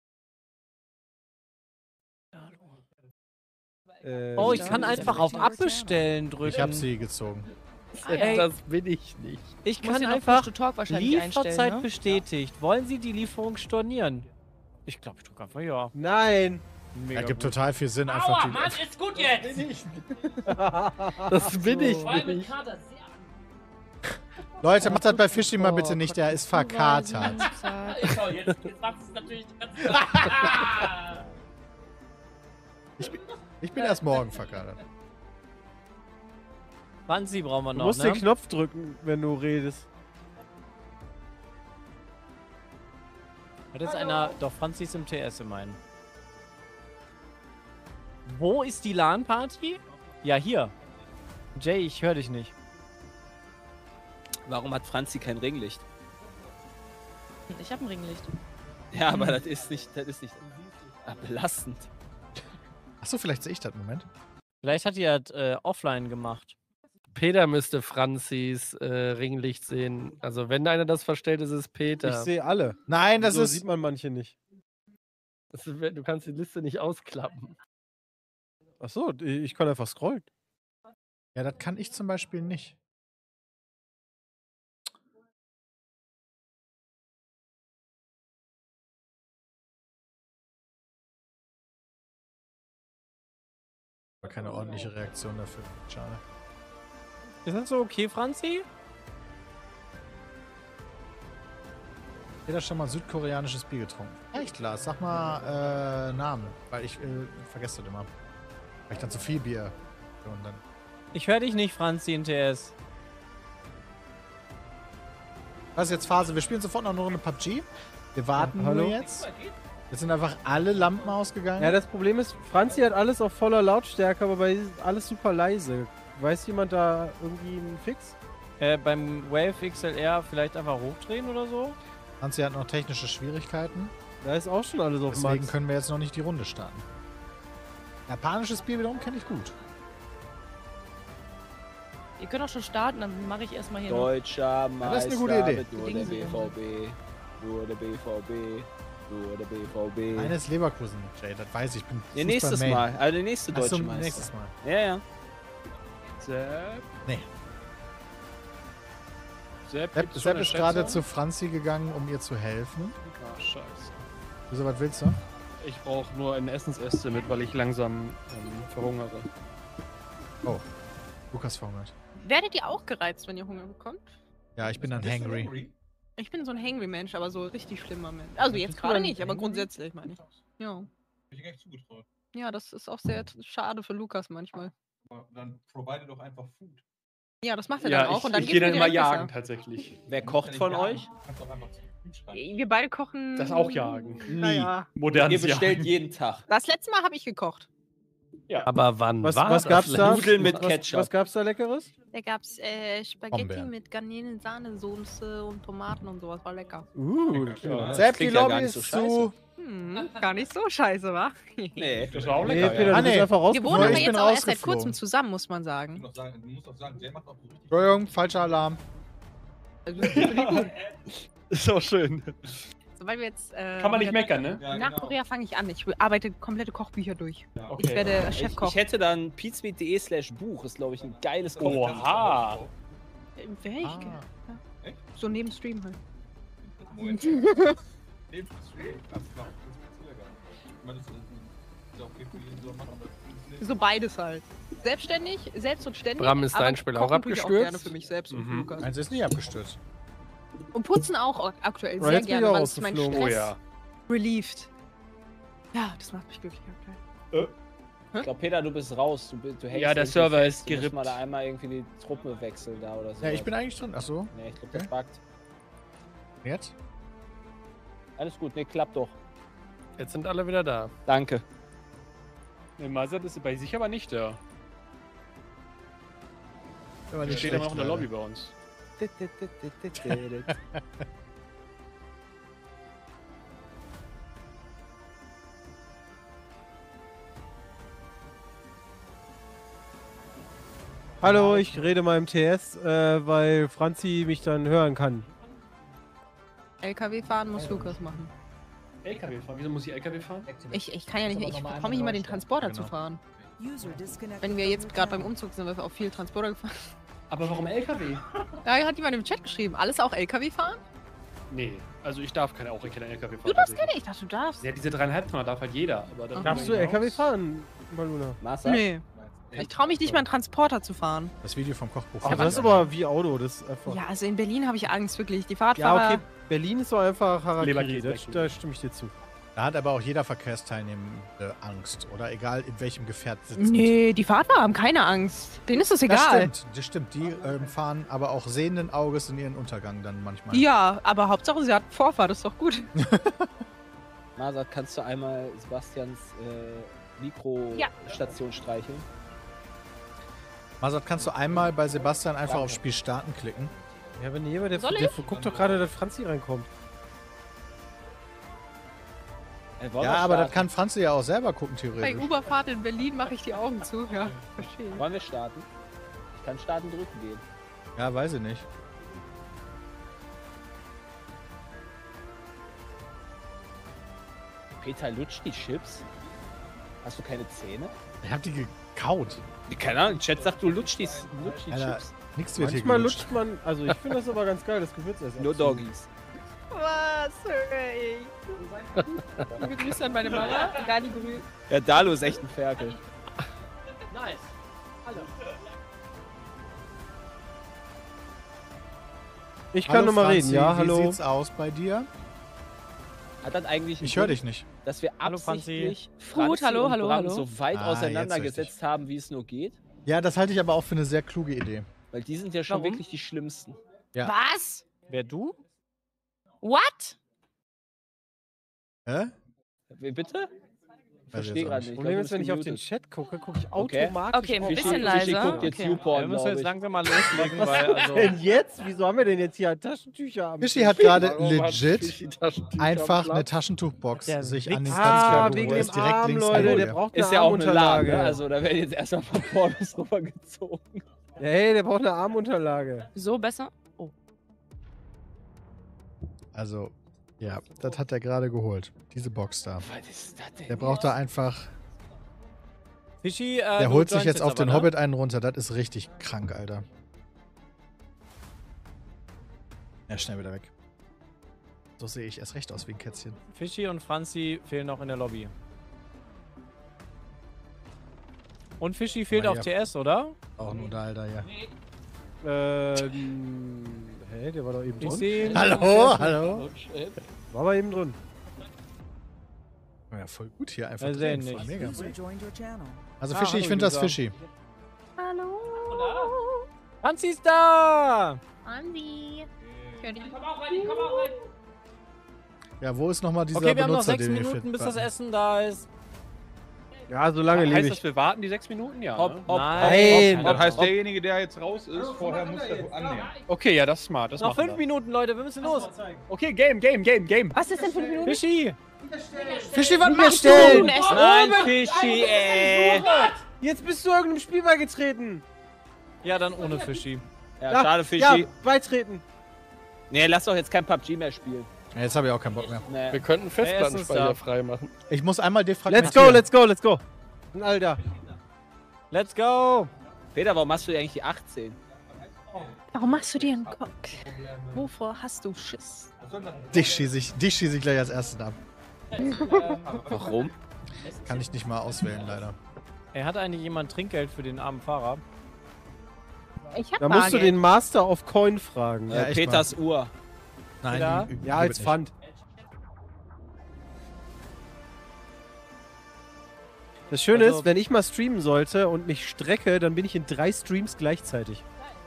Äh, Oh, ich ja, kann das ist einfach ja auf richtig. Abbestellen drücken. Ich hab sie gezogen. Ey. Das bin ich nicht. Ich Muss kann ja noch einfach Push-to-Talk wahrscheinlich Lieferzeit einstellen, ne? bestätigt. Wollen Sie die Lieferung stornieren? Ich glaube, ich drücke einfach ja. Nein. Mega Ergibt gut. total viel Sinn, einfach Aua, die. Mann, ist gut jetzt. Das bin ich Vor allem mit nicht. Kater sehr an. Leute, macht das bei Fischi mal bitte nicht, der ist verkatert. So, jetzt, jetzt macht es natürlich die ganze Zeit. Ich bin erst morgen verkatert. Franzi brauchen wir Du noch, musst ne? den Knopf drücken, wenn du redest. Hat jetzt einer... Doch, Franzi ist im T S immerhin. Wo ist die LAN-Party? Ja, hier. Jay, ich höre dich nicht. Warum hat Franzi kein Ringlicht? Ich habe ein Ringlicht. Ja, aber das ist nicht, das ist nicht ah, belastend. Achso, vielleicht sehe ich das. Moment. Vielleicht hat die halt äh, offline gemacht. Peter müsste Franzis äh, Ringlicht sehen. Also wenn einer das verstellt, ist es Peter. Ich sehe alle. Nein, das so ist. sieht man manche nicht. Das ist, du kannst die Liste nicht ausklappen. Achso, ich kann einfach scrollen. Ja, das kann ich zum Beispiel nicht. War keine ordentliche Reaktion dafür. Schade. Ist das so okay, Franzi? Jeder schon mal südkoreanisches Bier getrunken? Echt, Lars? Sag mal äh, Namen, weil ich äh, vergesse das immer. Weil ich dann zu viel Bier und dann. Ich höre dich nicht, Franzi, in T S. Was ist jetzt Phase? Wir spielen sofort noch eine Runde P U B G. Wir warten Ja, nur hallo? jetzt. Jetzt sind einfach alle Lampen ausgegangen. Ja, das Problem ist, Franzi hat alles auf voller Lautstärke, aber bei ihr ist alles super leise. Weiß jemand da irgendwie einen Fix? Äh, beim Wave X L R vielleicht einfach hochdrehen oder so? Franzi hat noch technische Schwierigkeiten. Da ist auch schon alles auf Deswegen Max. können wir jetzt noch nicht die Runde starten. Japanisches Bier wiederum kenne ich gut. Ihr könnt auch schon starten, dann mache ich erstmal hier noch. Deutscher Meister. das ist eine gute Idee. Nur der B V B. Nur der B V B. Nur der B V B. Eines Leverkusen, Jay, das weiß ich. Ich bin Ja, nächstes Fußball-Main. Mal. Also der nächste Ach so, deutsche Meister. nächstes Mal. Ja, ja. Sepp. Nee. Sepp, Sepp, gibt's schon Sepp eine ist gerade Schätzung? zu Franzi gegangen, um ihr zu helfen. Ah, scheiße. Wieso, was willst du? Ich brauche nur ein Essensäste mit, weil ich langsam ähm, verhungere. Oh, Lukas verhungert. Werdet ihr auch gereizt, wenn ihr Hunger bekommt? Ja, ich bin dann hangry. Ich bin so ein hangry Mensch, aber so ein richtig schlimmer Mensch. Also jetzt Bist du gerade ein nicht, aber hangry? grundsätzlich meine ich. Ja. Ich gar nicht zugetraut. Ja, das ist auch sehr t- schade für Lukas manchmal. Aber dann provide doch einfach Food. Ja, das macht er Ja, dann auch ich, und dann ich geht's gehe mir dann immer direkt jagen besser. tatsächlich. Wer kocht von euch? Kannst doch einfach zum Kühlschrank. Wir beide kochen. Das auch jagen. Naja. Modernes Ihr bestellt Jagen. jeden Tag. Das letzte Mal habe ich gekocht. Aber wann Was, war was das gab's da? Nudeln mit was, Ketchup. Was gab's da Leckeres? Da gab's äh, Spaghetti Brombeeren. mit Garnelen, Sahnesoße und Tomaten und sowas. War lecker. Uh, Ja. Sepp, die klingt ja Lobby gar nicht ist so zu. Hm, gar nicht so scheiße, wa? Nee. Das war auch nee, lecker, Peter, ja. Ah, du bist nee. einfach Wir wohnen rausgeflogen. aber ich bin jetzt auch erst seit rausgeflogen. kurzem zusammen, muss man Du sagen. musst, doch sagen, du musst doch sagen, Jay macht auch so richtig. Entschuldigung, falscher Alarm. Also, das finde ich gut. Ist auch schön. Sobald wir jetzt. Äh, Kann man nicht wieder- meckern, ne? Ja, Nach genau. Korea fange ich an. Ich arbeite komplette Kochbücher durch. Ja. Okay. Ich werde Ich, Chefkoch. ich hätte dann pizmeet.de slash Buch. Ist, glaube ich, ein geiles Kochbuch. Oha. Äh, Wäre ich Ah. gerne. Ja. Echt? So neben Stream halt. Moment. Neben dem Stream. Ganz klar. Das ist illegal. Ich meine, das ist ist ja okay für jeden so machen, aber das ist nicht- So beides halt. Selbstständig, selbst und ständig. Bram, ist aber dein Spiel auch kochen tue ich abgestürzt? gerne für mich selbst und für Mhm. Lukas. Eins ist nicht abgestürzt. Und putzen auch aktuell Oh, sehr jetzt bin ich gerne, auch weil es mein rausgeflogen. Stress Oh ja. relieved. Ja, das macht mich glücklich aktuell. Ich glaube, Peter, du bist raus. Du, bi- du hängst Ja, der irgendwie Server fest. ist Du musst gerippt. mal da einmal irgendwie die Truppe wechseln da oder so. Ja, ich bin eigentlich drin. Achso, Nee, ich glaube, das Okay. buggt. jetzt? Alles gut, nee, klappt doch. Jetzt sind alle wieder da. Danke. Ne, Mazat ist bei sich aber nicht da. Aber Der nicht steht aber noch schlecht, in der leider. Lobby bei uns. Hallo, ich rede mal im T S, äh, weil Franzi mich dann hören kann. L K W fahren muss Lukas machen. L K W fahren? Wieso muss ich L K W fahren? Ich, ich kann ja nicht, ich traue mich immer den Transporter zu Genau. fahren. Wenn wir jetzt gerade beim Umzug sind, wir auch viel Transporter gefahren. Aber warum L K W? Da hat jemand im Chat geschrieben, alles auch L K W fahren? Nee, also ich darf keine, auch keine L K W fahren. Du darfst tatsächlich. keine, ich dachte, du darfst. Ja, diese dreieinhalb Tonner darf halt jeder. Aber darüber Darfst du hinaus- L K W fahren, Maluna? Massa? Nee. Ich traue mich nicht mal einen Transporter zu fahren. Das Video vom Kochbuch. Ach, das ist aber wie Auto, das ist einfach... Ja, also in Berlin habe ich Angst, wirklich. Die Ja, Fahrradfahrer. okay, Berlin ist doch einfach Harakiri, Leberkäse das, da stimme ich dir zu. Da hat aber auch jeder Verkehrsteilnehmende Angst. Oder egal, in welchem Gefährt sitzt. Nee, die Fahrradfahrer haben keine Angst. Denen ist das Das egal. stimmt, das stimmt. Die ähm, fahren aber auch sehenden Auges in ihren Untergang dann manchmal. Ja, aber Hauptsache sie hat Vorfahrt, ist doch gut. Mazat, kannst du einmal Sebastians äh, Mikrostation streicheln? Mazat, kannst du einmal bei Sebastian einfach Danke. auf Spiel starten klicken? Ja, wenn jemand, der, Soll der ich? guckt doch gerade, dass Franzi reinkommt. Äh, wollen Ja, wir aber das starten? kann Franzi ja auch selber gucken, Bei theoretisch. Uberfahrt in Berlin mache ich die Augen zu. Ja, verstehe. Wollen wir starten? Ich kann starten drücken gehen. Ja, weiß ich nicht. Peter lutscht die Chips. Hast du keine Zähne? Ich hab die gekaut. Keine Ahnung, Chat sagt, du lutsch die, lutsch die Alter, Chips. nix wird hier Manchmal gelutscht. lutscht man, also ich finde das aber ganz geil, das Gewürzessen. Nur Doggies. Was höre ich? Liebe Grüße an meine Mama. Gali Grüße. Ja, Dalo ist echt ein Ferkel. Nice. Hallo. Ich kann Hallo, noch mal Franzi, reden, ja, wie hallo. sieht's aus bei dir? Hat dann eigentlich Ich höre dich nicht. dass wir Hallo, Franzi. absichtlich Gut, Franzi hallo, und hallo, Bram hallo. so weit Ah, jetzt auseinandergesetzt haben, wie es nur geht. Ja, das halte ich aber auch für eine sehr kluge Idee. Weil die sind ja schon Warum? wirklich die schlimmsten. Ja. Was? Wer du? What? Hä? Wie bitte? Ich Weiß ich verstehe jetzt auch gerade nicht. nicht. Problem glaub, ist, du wenn ich bist auf den gemutet. Chat gucke, gucke ich Okay. automatisch Okay, ein auf Fischi, bisschen Fischi leiser. guckt jetzt Okay. Ja, YouPorn, wir müssen glaub jetzt ich. langsam mal loslegen, weil Was also. denn jetzt? Wieso haben wir denn jetzt hier Taschentücher am Fischi hat gerade Warum hat legit Fischi Taschentücher einfach am eine Platz? Taschentuchbox Der sich an den Wichser. Platz Ah, geholt. wegen Der dem ist direkt Arm, links Leute, neben der dir. braucht eine Ist ja auch eine Lage, Armunterlage. ne? Also da werden jetzt erstmal ein paar Pornos rübergezogen. Ja, hey, der braucht eine Armunterlage. So besser? Also, ja, das hat er gerade geholt. Diese Box da. Was ist das denn? Der braucht da einfach. Fischi, äh, Der du holt sich joinst jetzt auf den aber, ne? Hobbit einen runter. Das ist richtig krank, Alter. Ja, schnell wieder weg. So sehe ich erst recht aus wie ein Kätzchen. Fischi und Franzi fehlen noch in der Lobby. Und Fischi fehlt Aber auf ja. T S, oder? Auch nur da, Alter, ja. Ähm, hä, der war doch eben Ich drin. sehe ihn. Hallo, hallo. War aber eben drin. Ja, voll gut hier einfach. Wir sehen drin, voll nicht. mega. Also Ah, Fischi, hallo, ich finde das Lisa. Fischi. Hallo. Franzi ist da! Andi. Ja, wo ist nochmal dieser Okay, wir haben noch Benutzer, sechs den wir Minuten, finden? bis das Essen da ist. Ja, so lange lebe Heißt ich. das, wir warten die sechs Minuten? Ja. Ob, Ne? ob, Nein. Das heißt, derjenige, der jetzt raus ist, vorher muss der annehmen. Okay, ja, das ist smart. Das Noch machen fünf wir. Minuten, Leute, wir müssen los. Okay, Game, Game, Game, Game. Was ist denn fünf Minuten? Fischi! Fischi, was Machst machst du? du? Essen. Nein, Fischi, ey. Jetzt bist du irgendeinem Spiel beigetreten. Ja, dann ohne Fischi. Ja, Ja, schade, Fischi. Ja, beitreten. Nee, lass doch jetzt kein P U B G mehr spielen. Ja, jetzt habe ich auch keinen Bock mehr. Nee. Wir könnten Ey, Essen ist Festplattenspeicher da. freimachen. Ich muss einmal Let's defragmentieren. go, let's go, let's go. Alter. Let's go! Peter, warum machst du eigentlich die achtzehn? Warum machst du dir einen Kopf? Wovor hast du Schiss? Dich schieße ich, dich schieße ich gleich als erstes ab. Warum? Kann ich nicht mal auswählen, leider. Ey, hat eigentlich jemand Trinkgeld für den armen Fahrer? Ich hab Da musst du Bargeld. den Master of Coin fragen. Ja, äh, echt Peters Uhr. Nein, Ja, üb- üb- Ja, üb- als nicht. Pfand. Das Schöne Also- ist, wenn ich mal streamen sollte und mich strecke, dann bin ich in drei Streams gleichzeitig.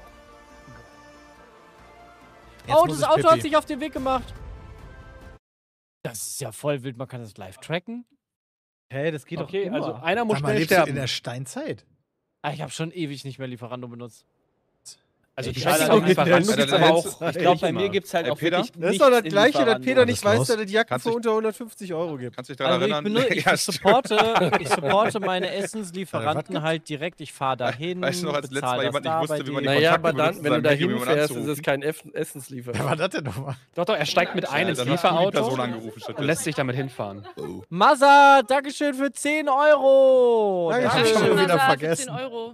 Jetzt Oh, muss das ich Auto hat Pipi. sich auf den Weg gemacht. Das ist ja voll wild, man kann das live tracken. Hä, das geht Okay, doch immer. also einer muss Sag mal, schnell lebst du in sterben. der Steinzeit? Ah, ich habe schon ewig nicht mehr Lieferando benutzt. Also Ich die weiß Scheiße auch auf nicht, Lieferando was- gibt's Alter, aber letzte- auch. Ich glaube, bei immer. mir gibt es halt Ey, auch Peter? wirklich Das ist nichts doch das in gleiche, dass Lieferando. Peter nicht Was ist weiß, los? dass es Jacken Kannst für dich- unter hundertfünfzig Euro gibt. Kannst dich daran Also ich, erinnern? benutze, ich, Ja, supporte, ich supporte meine Warte, was Essenslieferanten gibt's? halt direkt. Ich fahre dahin, Weißt du noch, als letztes bezahl Mal das jemand nicht da wusste, bei wie man die dir. Naja, Kontakte aber dann, benutzen, wenn du seinem da Handy, um jemanden hinfährst, ist es anzurufen. kein Eff- Wer war Essenslieferant. das denn nochmal? Doch, doch, er steigt mit ein ins Dann hast du die Person Lieferauto angerufen und stattdessen. lässt sich damit hinfahren. Masa, Dankeschön für zehn Euro. Dankeschön. Dankeschön. schon wieder Masa, vergessen. zehn Euro.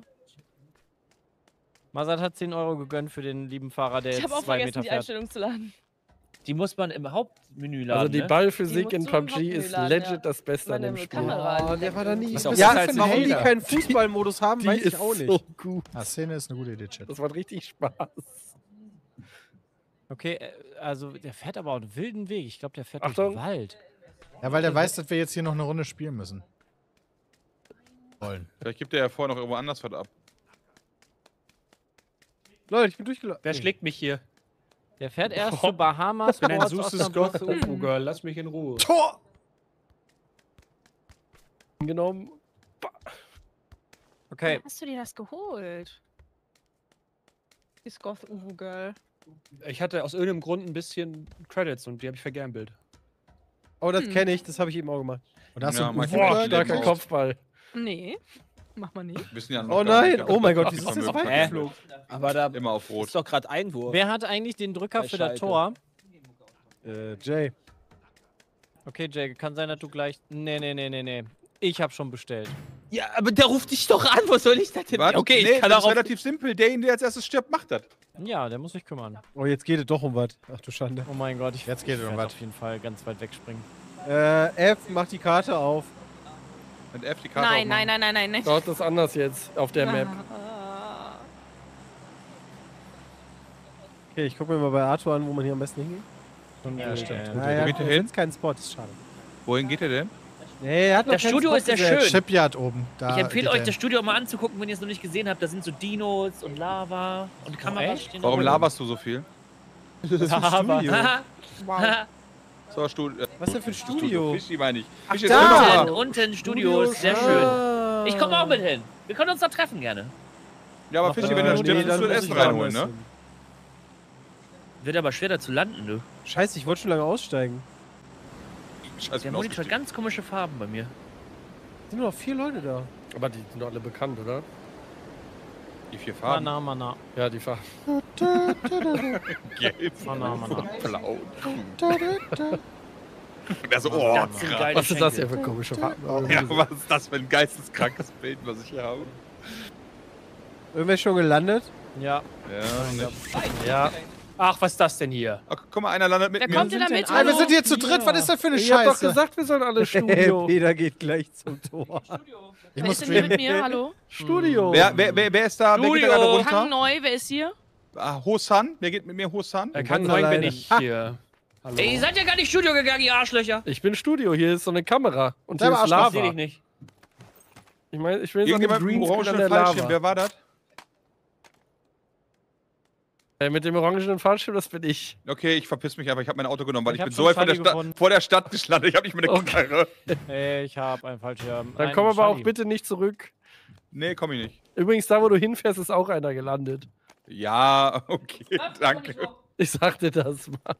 Mazat hat zehn Euro gegönnt für den lieben Fahrer, der Ich jetzt habe auch zwei vergessen, Meter die fährt. Einstellung zu laden. Die muss man im Hauptmenü laden. Also die ne? Ballphysik Die in muss P U so B G ist laden, legit ja. das Beste an Meine dem Spiel. Kamera. Oh, der war da nie. Was auch Ja, besser als warum die Hater. keinen Fußballmodus haben, Die weiß ich ist auch nicht. so gut. Ah, Szene ist eine gute Idee, Chat. Das macht richtig Spaß. Okay, äh, also der fährt aber auch einen wilden Weg. Ich glaube, der fährt Achtung. durch den Wald. Ja, weil der weiß, dass wir jetzt hier noch eine Runde spielen müssen. Wollen. Vielleicht gibt er ja vorher noch irgendwo anders was ab. Leute, ich bin durchgelaufen. Wer schlägt mich hier? Der fährt erst zu Bahamas, Ich bin ein Ports, süßes Osnabrück. Goth-Girl, lass mich in Ruhe. Tor! Genommen. Okay, Hast du dir das geholt? Die Goth Uwu Girl. Ich hatte aus irgendeinem Grund ein bisschen Credits und die habe ich vergambelt. Oh, das Hm. kenne ich, das habe ich eben auch gemacht. Und hast Ja, du Mike, einen Boah, Boah, Uwe starker Leben Kopfball. Nee, mach mal nicht. Wissen ja Oh nein, oh mein Gott, wieso ist das Vermögen. weit Hä? geflogen? Aber da Immer auf Rot. ist doch gerade Einwurf. wer hat eigentlich den Drücker Bei für das Schalke. Tor? Äh, Jay. Okay, Jay, kann sein, dass du gleich... Nee, nee, nee, nee, nee. Ich habe schon bestellt. Ja, aber der ruft dich doch an. Was soll ich das denn? Warte, Okay, nee, ich kann das ist darauf... relativ simpel. Derjenige, der als erstes stirbt, macht das. Ja, der muss sich kümmern. Oh, jetzt geht es doch um was. Ach du Schande. Oh mein Gott, ich Jetzt geht es um werd was. auf jeden Fall ganz weit wegspringen. Äh, F, mach die Karte auf. Mit F die Karte Nein, aufmachen. nein, nein, nein, nein, nein. Dort ist anders jetzt auf der Map. Ah. Okay, ich gucke mir mal bei Arthur an, wo man hier am besten hingeht. Ja, stimmt. Naja, Wo ja, geht der das hin? ist kein Spot, ist schade. Wohin geht er denn? Nee, er hat noch Das keinen Studio Spot ist sehr gesetzt. schön. Shipyard oben. Da Ich empfehle geht euch, der das Studio mal anzugucken, wenn ihr es noch nicht gesehen habt. Da sind so Dinos und Lava und Kameras stehen da Warum oben. laberst du so viel? Das ist ein Studio. Haha. Wow. So, Studio. Was denn für ein Studio? Fischi meine ich. Ach, Fischi, da! sag doch Unten, mal. unten Studio ist sehr schön. Ich komme auch mit hin. Wir können uns da treffen gerne. Ja, aber Fischi, Äh, wenn du nee, stirbst, musst du dann das muss Essen ich reinholen, ne? woanders hin. Wird aber schwer da zu landen, du. Scheiße, ich wollte schon lange aussteigen. Scheiße, Der bin Monitor hat ausgestiegen. ganz komische Farben bei mir. Es sind nur noch vier Leute da. Aber die sind doch alle bekannt, oder? Die vier Farben. Mana, mana. Ja, die Farben. Gelb, Mana, mana. blau. Der so, oh, Das sind krass. geile Was ist das hier Schenkel. für komische Farben? Ja, was ist das für ein geisteskrankes Bild, was ich hier habe? Irgendwer schon gelandet? Ja. Ja, nicht. Ja. Ach, was ist das denn hier? Ach, guck mal, einer landet mit Wer mir. kommt denn da mit? Ah, wir Hallo? sind hier zu dritt. Was ist das für eine Ich hab doch Scheiße? gesagt, wir sollen alle Studio. Peter geht gleich zum Tor. Ich Wer muss ist denn hier mit streamen. mir? Hallo? Studio. Wer, wer, wer, wer ist da? Wer geht da Studio. gerade Hang runter? neu, wer ist hier? Ah, Hosan. Wer geht mit mir Hosan? Er Kann kann neun bin alleine. ich hier. Hallo. Ey, ihr seid ja gar nicht Studio gegangen, ihr Arschlöcher. Ich bin Studio, hier ist so eine Kamera. Und hier Selber ist Arschloch. Ich seh Lava. dich nicht. Ich meine, ich will jetzt Irgendjemand einen mit dem Greenscreen an orangenen der Fallschirm. Lava. Wer war das? Äh, mit dem orangenen Fallschirm, das bin ich. Okay, ich verpiss mich einfach. Ich habe mein Auto genommen, weil Ich ich, hab bin schon so weit vor der, Charlie Stadt, gefunden. vor der Stadt gestanden. Ich habe nicht mehr eine Okay. Karre. Hey, ich habe einen Fallschirm. Dann Ein komm aber auch Charlie. bitte nicht zurück. Nee, komm ich nicht. Übrigens, da wo du hinfährst, ist auch einer gelandet. Ja, okay, danke. Ich sagte das mal.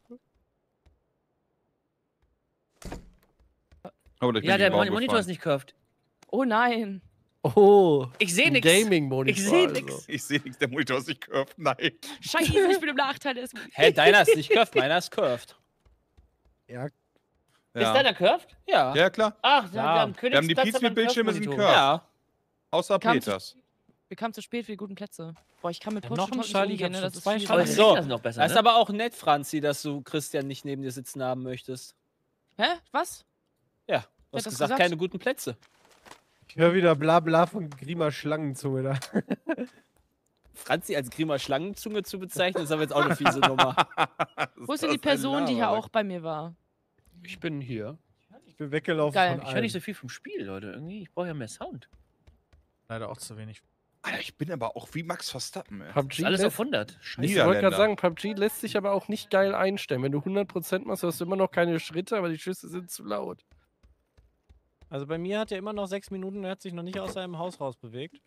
Oh, ich bin Ja, der gegen Baum Mon Monitor gefahren. ist nicht curved. Oh nein. Oh. Ich sehe ein nix. Gaming-Monitor. Ich seh also. nix. Ich sehe nichts, der Monitor ist nicht curved. Nein. Scheiße, ich bin im Nachteil. Der ist gut. Hä, deiner ist nicht curved, meiner ist curved. Ja, Ist Ja, deiner curved? Ja. ja klar. Ach, Ja. wir haben Wir haben die Königsplatz, aber einen Pizza-Bildschirme sind Curved-Monitor. curved. Ja. Außer Kam Peters. Wir kamen zu spät für die guten Plätze. Boah, ich kann mit Ja, Post noch ein nicht Charlie, ich umgehen, hab ne? schon Das ist zwei schwierig. Aber Ach ich so. so. Das noch besser, Das ist ne? aber auch nett, Franzi, dass du Christian nicht neben dir sitzen haben möchtest. Hä? Was? Ja, du Wer hast hat das gesagt, gesagt? keine guten Plätze. ich höre wieder Blabla von Grima Schlangenzunge da. Franzi als Grima Schlangenzunge zu bezeichnen, ist aber jetzt auch eine fiese Nummer. Wo ist denn die Person, die hier auch bei mir war? Ich bin hier. Ich bin weggelaufen Geil. von Ich höre allen. nicht so viel vom Spiel, Leute. Irgendwie, ich brauche ja mehr Sound. Leider auch zu wenig. Alter, ich bin aber auch wie Max Verstappen, ey. Das PUBG ist alles lässt, auf hundert. ich Scheiße. wollte gerade Niederländer. sagen, PUBG lässt sich aber auch nicht geil einstellen. Wenn du hundert Prozent machst, hast du immer noch keine Schritte, aber die Schüsse sind zu laut. Also bei mir hat er immer noch sechs Minuten und er hat sich noch nicht aus seinem Haus rausbewegt.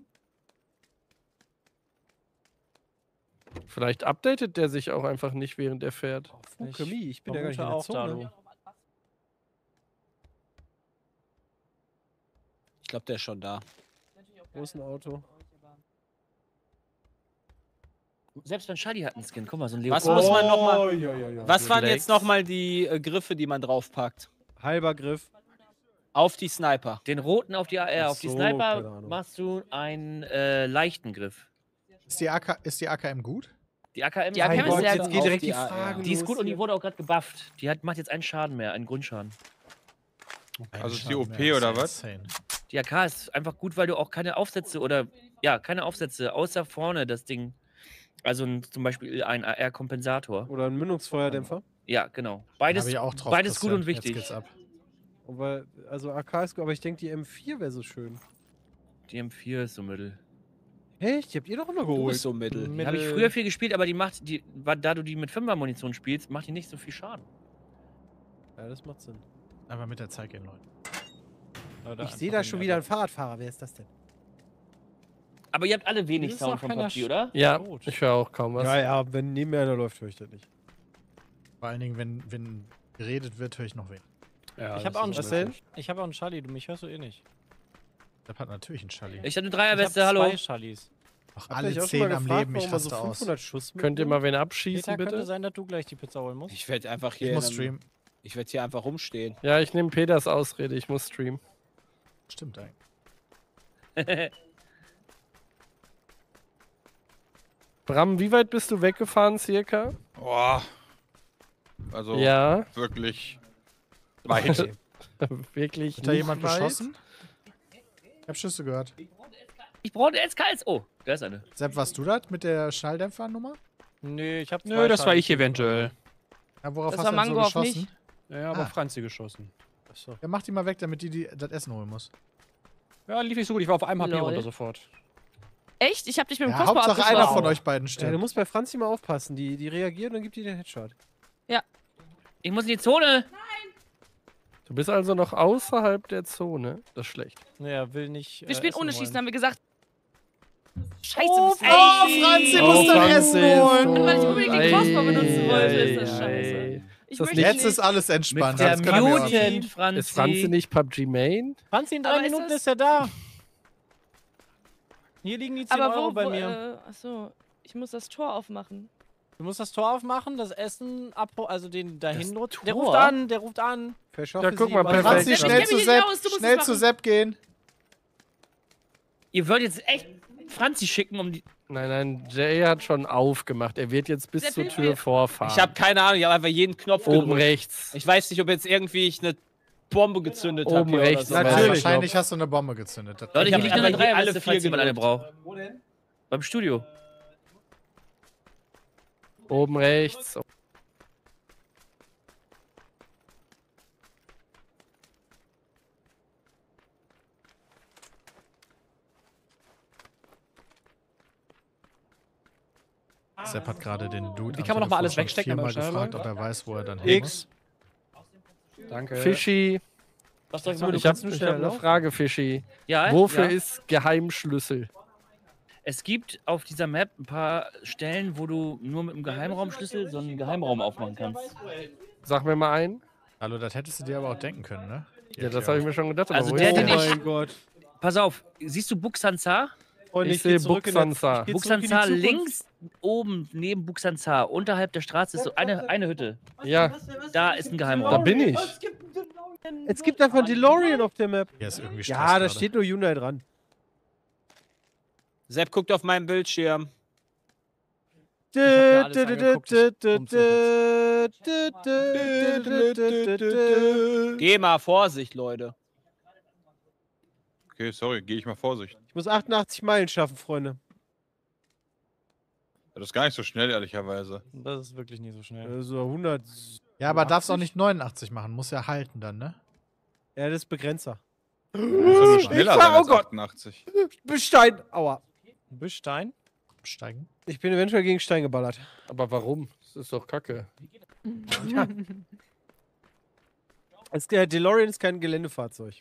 Vielleicht updatet der sich auch einfach nicht, während er fährt. Funke Mi, ich bin ja gar nicht in vermute der auch da, Zone. du. Ich glaube, der ist schon da. Wo ist ein Auto? Selbst mein Charlie hat einen Skin. Guck mal, so ein Was Leopard. muss man noch mal? Oh, ja, ja, ja. Was waren Legs. jetzt nochmal die äh, Griffe, die man draufpackt? Halber Griff. Auf die Sniper. Den roten auf die A R. Ach Auf die so, Sniper keine Ahnung. machst du einen äh, leichten Griff. Ist die, A K, ist die A K M gut? Die A K M, Die A K M Mein ist Gott, sehr jetzt gut. geht Auf direkt die die A R. Frage die ist los gut und die hier. wurde auch gerade gebufft. Die hat, macht jetzt einen Schaden mehr, einen Grundschaden. Also ist die O P oder was? Insane. Die A K ist einfach gut, weil du auch keine Aufsätze oder, ja, keine Aufsätze, außer vorne das Ding. Also ein, zum Beispiel ein A R-Kompensator. Oder ein Mündungsfeuerdämpfer. Ja, genau. Hab Beides, ich auch drauf, beides gut Christian. und wichtig. Jetzt geht's ab. Aber, also A K ist gut, aber ich denke, die M vier wäre so schön. Die M vier ist so mittel. Echt? Die habt ihr doch immer Du geholt. bist so mittel. Die habe ich früher viel gespielt, aber die macht, die, wa- da du die mit Fünfer-Munition spielst, macht die nicht so viel Schaden. Ja, das macht Sinn. Aber mit der Zeit gehen, Leute. Oder Ich sehe einfach da schon in wieder der- einen Fahrradfahrer. Wer ist das denn? Aber ihr habt alle wenig Das ist Sound doch von keiner PUBG, oder? Ja, Gut. ich höre auch kaum was. Ja, ja, wenn neben mir einer läuft, höre ich das nicht. Vor allen Dingen, wenn, wenn geredet wird, höre ich noch wen. Ja, Ich das habe auch, einen ist Was Charlie. denn? Ich hab auch einen Charlie, du mich hörst du eh nicht. Der hat natürlich einen Charlie. Ich hatte eine Ich Dreierweste, hab hallo. zwei Charlies. Ach, Habt ihr alle euch auch schon zehn mal am gefragt, Leben, ich warum man so raste aus. fünfhundert Schuss Könnt ihr mitnimmt? mal wen abschießen, Peter, könnte bitte? sein, dass du gleich die Pizza holen musst. Ich werde einfach hier. Ich muss in einem- streamen. Ich werde hier einfach rumstehen. Ja, ich nehme Peters Ausrede, ich muss streamen. Stimmt eigentlich. Bram, wie weit bist du weggefahren, circa? Boah. Also, Ja. wirklich weit. Wirklich Hat da nicht jemand weit? beschossen? Ich hab Schüsse gehört. Ich brauche eine S K S. Oh, da ist eine. Sepp, warst du das mit der Schnalldämpfernummer? Nö, ich hab Nö, das war ich eventuell. Ja, worauf Das hast war du denn so Mango auf geschossen? mich. Ja, aber Ah. Franzi geschossen. Achso. Ja, mach die mal weg, damit die, die das Essen holen muss. Ja, lief nicht so gut. Ich war auf einem H P Lol. runter sofort. Echt? Ich hab dich mit dem Ja, Crossbow Hauptsache abgeschossen. einer von euch beiden Ja, du stirbt. musst bei Franzi mal aufpassen. Die, die reagiert und dann gibt die den Headshot. Ich muss in die Zone. Du bist also noch außerhalb der Zone. Das ist schlecht. Naja, will nicht. Wir spielen essen ohne wollen. Schießen, haben wir gesagt. Scheiße, Oh, das ist oh, Franzi muss dein Essen holen. Weil ich unbedingt den Crossbow benutzen wollte, ist das Ei, scheiße. ei. Ich das möchte nicht- Jetzt nicht. ist alles entspannt. Mit der das können wir auch- Mutant, Franzi. Ist Franzi nicht P U B G Main? Franzi, in drei Aber ist Minuten das- ist er da. Hier liegen die zehn Aber Euro wo, bei wo mir. äh, achso, ich muss das Tor aufmachen. Du musst das Tor aufmachen, das Essen abholen, also den dahin Das nutzen. Der Tor? ruft an, der ruft an. Verschaffe Ja, guck sie mal, was- perfekt. Franzi, Ich schnell kenn zu mich Sepp. nicht aus, du musst Schnell es zu machen. Sepp gehen. Ihr wollt jetzt echt Franzi schicken, um die. Nein, nein, Jay hat schon aufgemacht. Er wird jetzt bis Sepp, zur hilf Tür mir. vorfahren. Ich habe keine Ahnung, ich habe einfach jeden Knopf Oben gedrückt. rechts. Ich weiß nicht, ob jetzt irgendwie ich eine Bombe gezündet habe. Oben rechts. So. Ja, Ja, Natürlich. wahrscheinlich hast du eine Bombe gezündet. Das- Leute, Ich hier hab liegt einfach eine hier alle Dreierliste, falls vier jemand eine gedrückt. braucht. Wo denn? Beim Studio. Oben rechts. Sepp hat gerade den Dude Wie am kann man noch mal alles Telefon schon wegstecken, viermal aber schnell gefragt, mal? ob er weiß, wo er dann hin muss. X. Danke. Fischi. Was soll ich So, machen? du Ich habe kannst nur hab schnell eine laufen. Frage, Fischi. Ja, Wofür ja. ist Geheimschlüssel? Es gibt auf dieser Map ein paar Stellen, wo du nur mit einem Geheimraumschlüssel so einen Geheimraum aufmachen kannst. Sag mir mal ein. Hallo, das hättest du dir aber auch denken können, ne? Ja, das habe ich mir schon gedacht. Also aber wo der, ist den Oh der? ich- mein Gott. Pass auf, siehst du Buxanzar? Freunde, Ich geh sehe zurück in der- Buxanzar. ich geh zurück in die Buxanzar Zukunft. links oben neben Buxanzar, unterhalb der Straße ist so eine, eine Hütte. Ja, Da ist ein da Geheimraum. bin ich. Es gibt einfach einen DeLorean auf der Map. Hier ist irgendwie Stress Ja, da gerade. steht nur Hyundai dran. Sepp guckt auf meinen Bildschirm. mir alles angeguckt, ich Geh mal, Vorsicht, Leute. Okay, sorry, gehe ich mal Vorsicht. Ich muss achtundachtzig Meilen schaffen, Freunde. Das ist gar nicht so schnell, ehrlicherweise. Das ist wirklich nicht so schnell. Also hundert. Ja, aber darfst auch nicht neunundachtzig machen. Muss ja halten dann, ne? Ja, das ist Begrenzer. Das ist nur schneller fahr- sein als oh Gott. achtundachtzig. Stein. Aua. Büschstein? Steigen. Ich bin eventuell gegen Stein geballert. Aber warum? Das ist doch kacke. Es, der DeLorean ist kein Geländefahrzeug.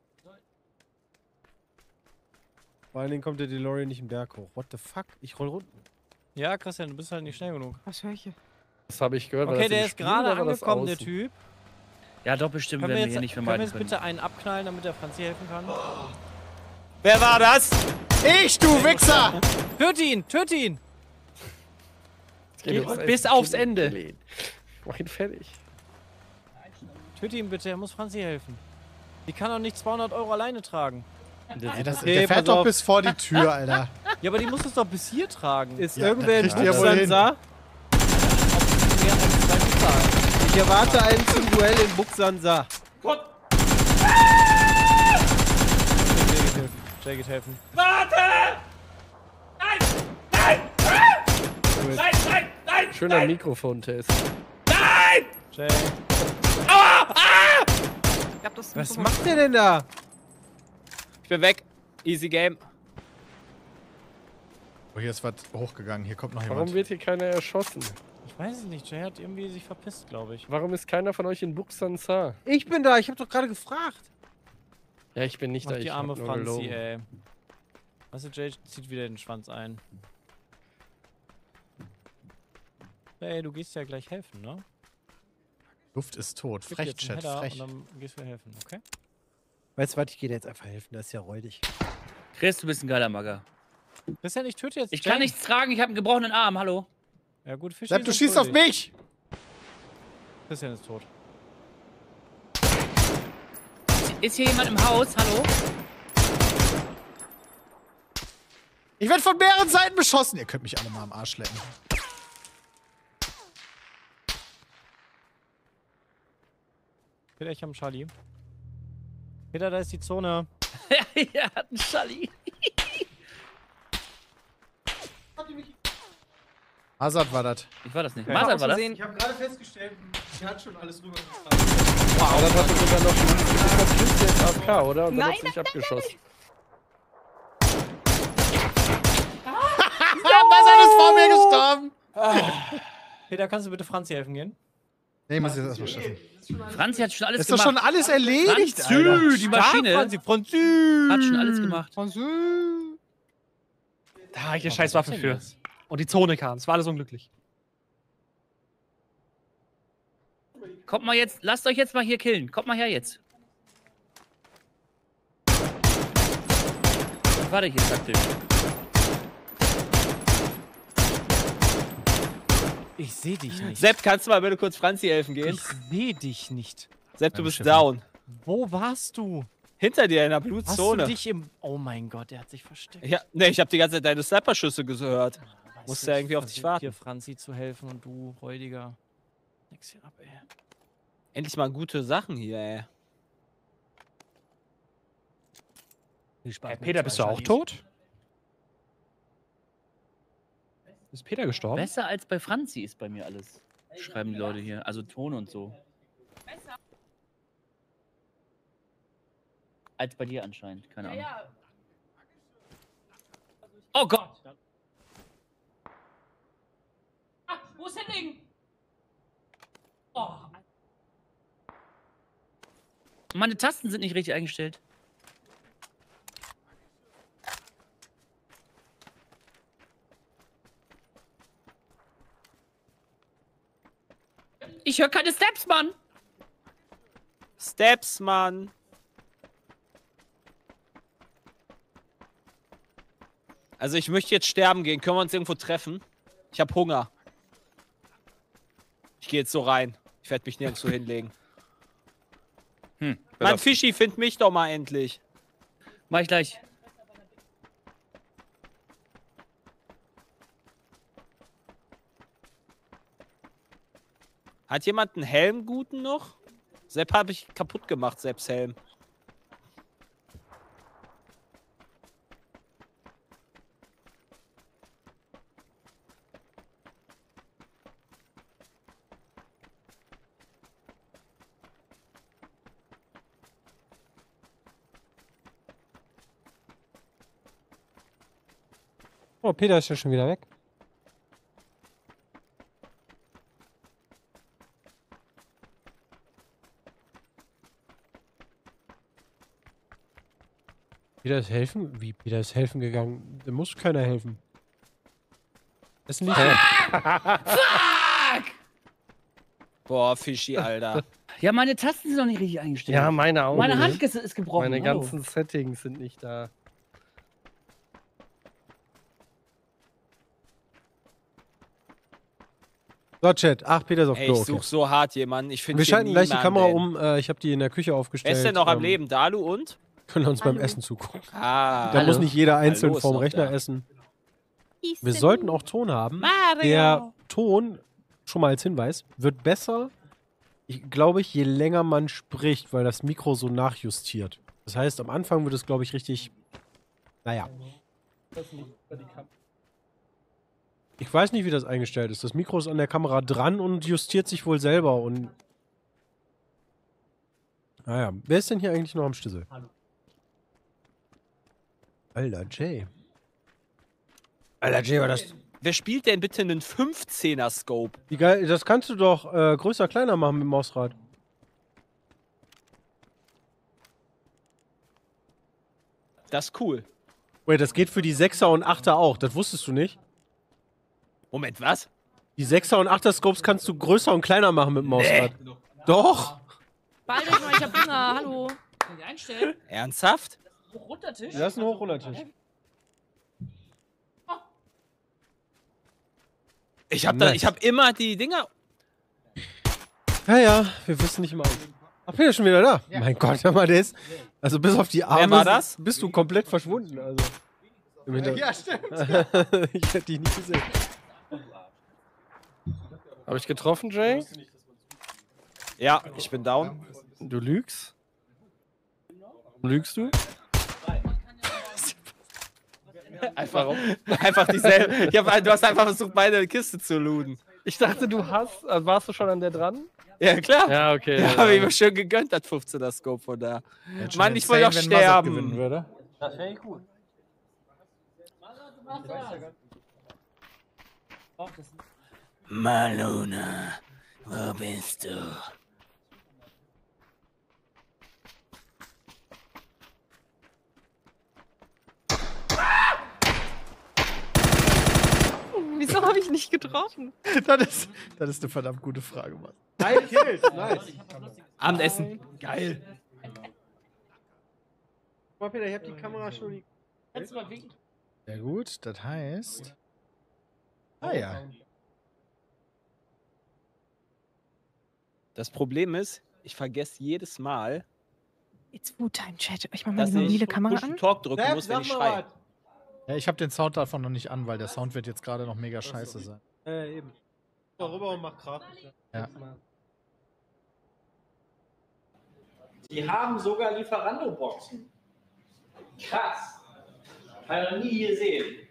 Vor allen Dingen kommt der DeLorean nicht im Berg hoch. What the fuck? Ich roll runter. Ja, Christian, du bist halt nicht schnell genug. Was höre ich hier? Das habe ich gehört. war Okay, das der im ist Spiel gerade oder war das angekommen, der außen? Typ. Ja, doch, bestimmt Können wir werden wir jetzt, hier nicht können wir vermeiden jetzt können. bitte einen abknallen, damit der Franzi helfen kann? Wer war das? Ich, du Wichser! Töt ihn! Töt ihn! Geh ums Bis Essen. aufs Ende. Mach ihn fertig. Töt ihn bitte, er muss Franzi helfen. Die kann doch nicht zweihundert Euro alleine tragen. Ey, das, Okay, der pass fährt doch auf. bis vor die Tür, Alter. Ja, aber die muss es doch bis hier tragen. Ist Ja, irgendwer in das kriegt ihr wohl hin. Buxansa? Mehr als zwei bezahlen. Ich erwarte einen zum Duell in Buxansa. Jay geht helfen. Schöner Mikrofontest. Jay. Ich hab das Was macht der denn da? Ich bin weg. Easy Game. Oh, hier ist was hochgegangen. Hier kommt noch Warum jemand. wird hier keiner erschossen? Ich weiß es nicht, Jay hat irgendwie sich verpisst, glaube ich. Warum ist keiner von euch in Buxansa? Ich bin da, ich hab doch gerade gefragt. Ja, ich bin nicht Mach da. die Ich arme hab nur Franzi, gelogen. ey. Weißt du, Jay zieht wieder den Schwanz ein. Ey, du gehst ja gleich helfen, ne? Luft ist tot. Gib Frech, jetzt einen Chat, Header frech. Und dann gehst du helfen, okay? Weißt du was, ich gehe dir jetzt einfach helfen, das ist ja räudig. Chris, du bist ein geiler Magger. Christian, ich töte jetzt Ich Jay. kann nichts tragen, ich habe einen gebrochenen Arm, hallo. Ja gut, Fischi Sepp, du ist schießt auf unschuldig. mich! Christian ist tot. Ist hier jemand im Haus, hallo? Ich werde von mehreren Seiten beschossen. Ihr könnt mich alle mal am Arsch lecken. Peter, ich hab einen Charlie. Peter, da ist die Zone. Er hat einen Charlie. Hazard war das. Ich war das nicht. Ja. Mazat war das? Ich habe gerade festgestellt, sie hat schon alles rüber. Wow, dann hat er sogar noch einen jetzt A F K, oder? Und dann Nein, hat sie sich abgeschossen. Mazat ist vor mir gestorben. Peter, kannst du bitte Franzi helfen gehen? Nee, ich muss jetzt erstmal schaffen. Franzi hat schon alles Ist doch gemacht. schon alles erledigt, Franzi, Alter. die Maschine. Franzi, Franzi. Hat schon alles gemacht. Da habe ich eine scheiß Waffe für. Und die Zone kam. Es war alles unglücklich. Kommt mal jetzt, lasst euch jetzt mal hier killen. Kommt mal her jetzt. Warte hier, taktisch. Ich sehe dich nicht. Sepp, kannst du mal bitte kurz Franzi helfen gehen? Ich sehe dich nicht. Sepp, du Beim bist Schiffen. down. Wo warst du? Hinter dir in der Hast Blutzone. du dich im... Oh mein Gott, der hat sich versteckt. Ja, ne, ich habe die ganze Zeit deine Sniper-Schüsse gehört. Weißt Musst du, ja ich irgendwie auf dich versuch warten. hier Franzi zu helfen und du, Räudiger. Nix hier ab, ey. Endlich mal gute Sachen hier, ey. Viel Spaß Hey, mit Peter, zwei bist du auch Charlies. tot? Ist Peter gestorben? Besser als bei Franzi ist bei mir alles. Schreiben die Leute hier. Also Ton und so. Als bei dir anscheinend. Keine Ahnung. Ja, Oh Gott! ah, wo ist Henning? Oh, Meine Tasten sind nicht richtig eingestellt. Ich höre keine Steps, Mann! Steps, Mann. Also ich möchte jetzt sterben gehen. Können wir uns irgendwo treffen? Ich habe Hunger. Ich gehe jetzt so rein. Ich werde mich nirgendwo hinlegen. Hm. Mann, Fischi, find mich doch mal endlich. Mach ich gleich. Hat jemand einen Helm guten noch? Sepp habe ich kaputt gemacht, Sepps Helm. Oh, Peter ist ja schon wieder weg. Peter ist helfen? Wie? Peter ist helfen gegangen? Da muss keiner helfen. Das ist nicht. Boah, Fischi, Alter. Ja, meine Tasten sind noch nicht richtig eingestellt. Ja, meine auch Meine nicht. Hand ist, ist gebrochen. Meine Hallo. ganzen Settings sind nicht da. So, Chat. Ach, Peter ist auf Ey, Klo. ich Okay. such so hart jemanden. Ich finde Wir schalten gleich die Kamera niemanden. um. Äh, ich habe die in der Küche Wer aufgestellt. ist denn noch am ähm, Leben? Dalu und? Können uns beim Hallo. Essen zugucken. Ah, Da Hallo. muss nicht jeder einzeln Hallo ist vorm noch Rechner da. essen. Wir sollten auch Ton haben. Mario! Der Ton, schon mal als Hinweis, wird besser, ich, glaube ich, je länger man spricht, weil das Mikro so nachjustiert. Das heißt, am Anfang wird es, glaube ich, richtig. Naja. Ich weiß nicht, wie das eingestellt ist. Das Mikro ist an der Kamera dran und justiert sich wohl selber und. Naja, wer ist denn hier eigentlich noch am Schlüssel? Hallo. Alter, Jay. Alter, Jay, war das. wer spielt denn bitte einen fünfzehner Scope? Wie geil, das kannst du doch äh, größer, kleiner machen mit dem Mausrad. Das ist cool. Wait, das geht für die Sechser und Achter auch. Das wusstest du nicht? Moment, was? Die Sechser und Achter Scopes kannst du größer und kleiner machen mit dem Mausrad. Doch! bald euch mal, ich hab Hunger, hallo. Kann ich einstellen? Ernsthaft? Runtertisch? Das ist ein Hochrudertisch. Ich hab, da, Nice. ich hab immer die Dinger. Ja, ja, wir wissen nicht immer. Ach, Peter ist schon wieder da. Mein Gott, hör mal, der ist. Also bis auf die Arme war das? bist du komplett verschwunden. Also. Im Hinter- Ja, stimmt. Ich hätte dich nicht gesehen. Habe ich getroffen, Jay? Ja, ich bin down. Du lügst? Lügst du? Einfach, einfach dieselbe. Ich hab, du hast einfach versucht, meine Kiste zu looten. Ich dachte, du hast. Also warst du schon an der dran? Ja, klar. Ja, okay. Ja, habe ich mir schön gegönnt, das fünfzehner Scope von da. Hätte Mann, schon ich wollte doch insane, wenn Mazat gewinnen sterben. würde. Das wäre gut. Maluna, wo bist du? Wieso habe ich nicht getroffen? Das ist, das ist eine verdammt gute Frage, Mann. Drei Kills, nice. Abendessen. Geil. Guck mal, Peter, ich hab die Kamera schon. Die Kannst du mal winken? Sehr gut, das heißt. Ah ja. Das Problem ist, ich vergesse jedes Mal, It's Wu-Time, Chat. Ich mach mal dass die mobile ich Kamera Push an. Talk drücken muss, wenn ich schreie. Ja, ich habe den Sound davon noch nicht an, weil der Sound wird jetzt gerade noch mega scheiße sein. Äh, eben. Rüber und mach Krach. Ja. Die haben sogar Lieferando-Boxen. Krass. Habe ich noch nie gesehen.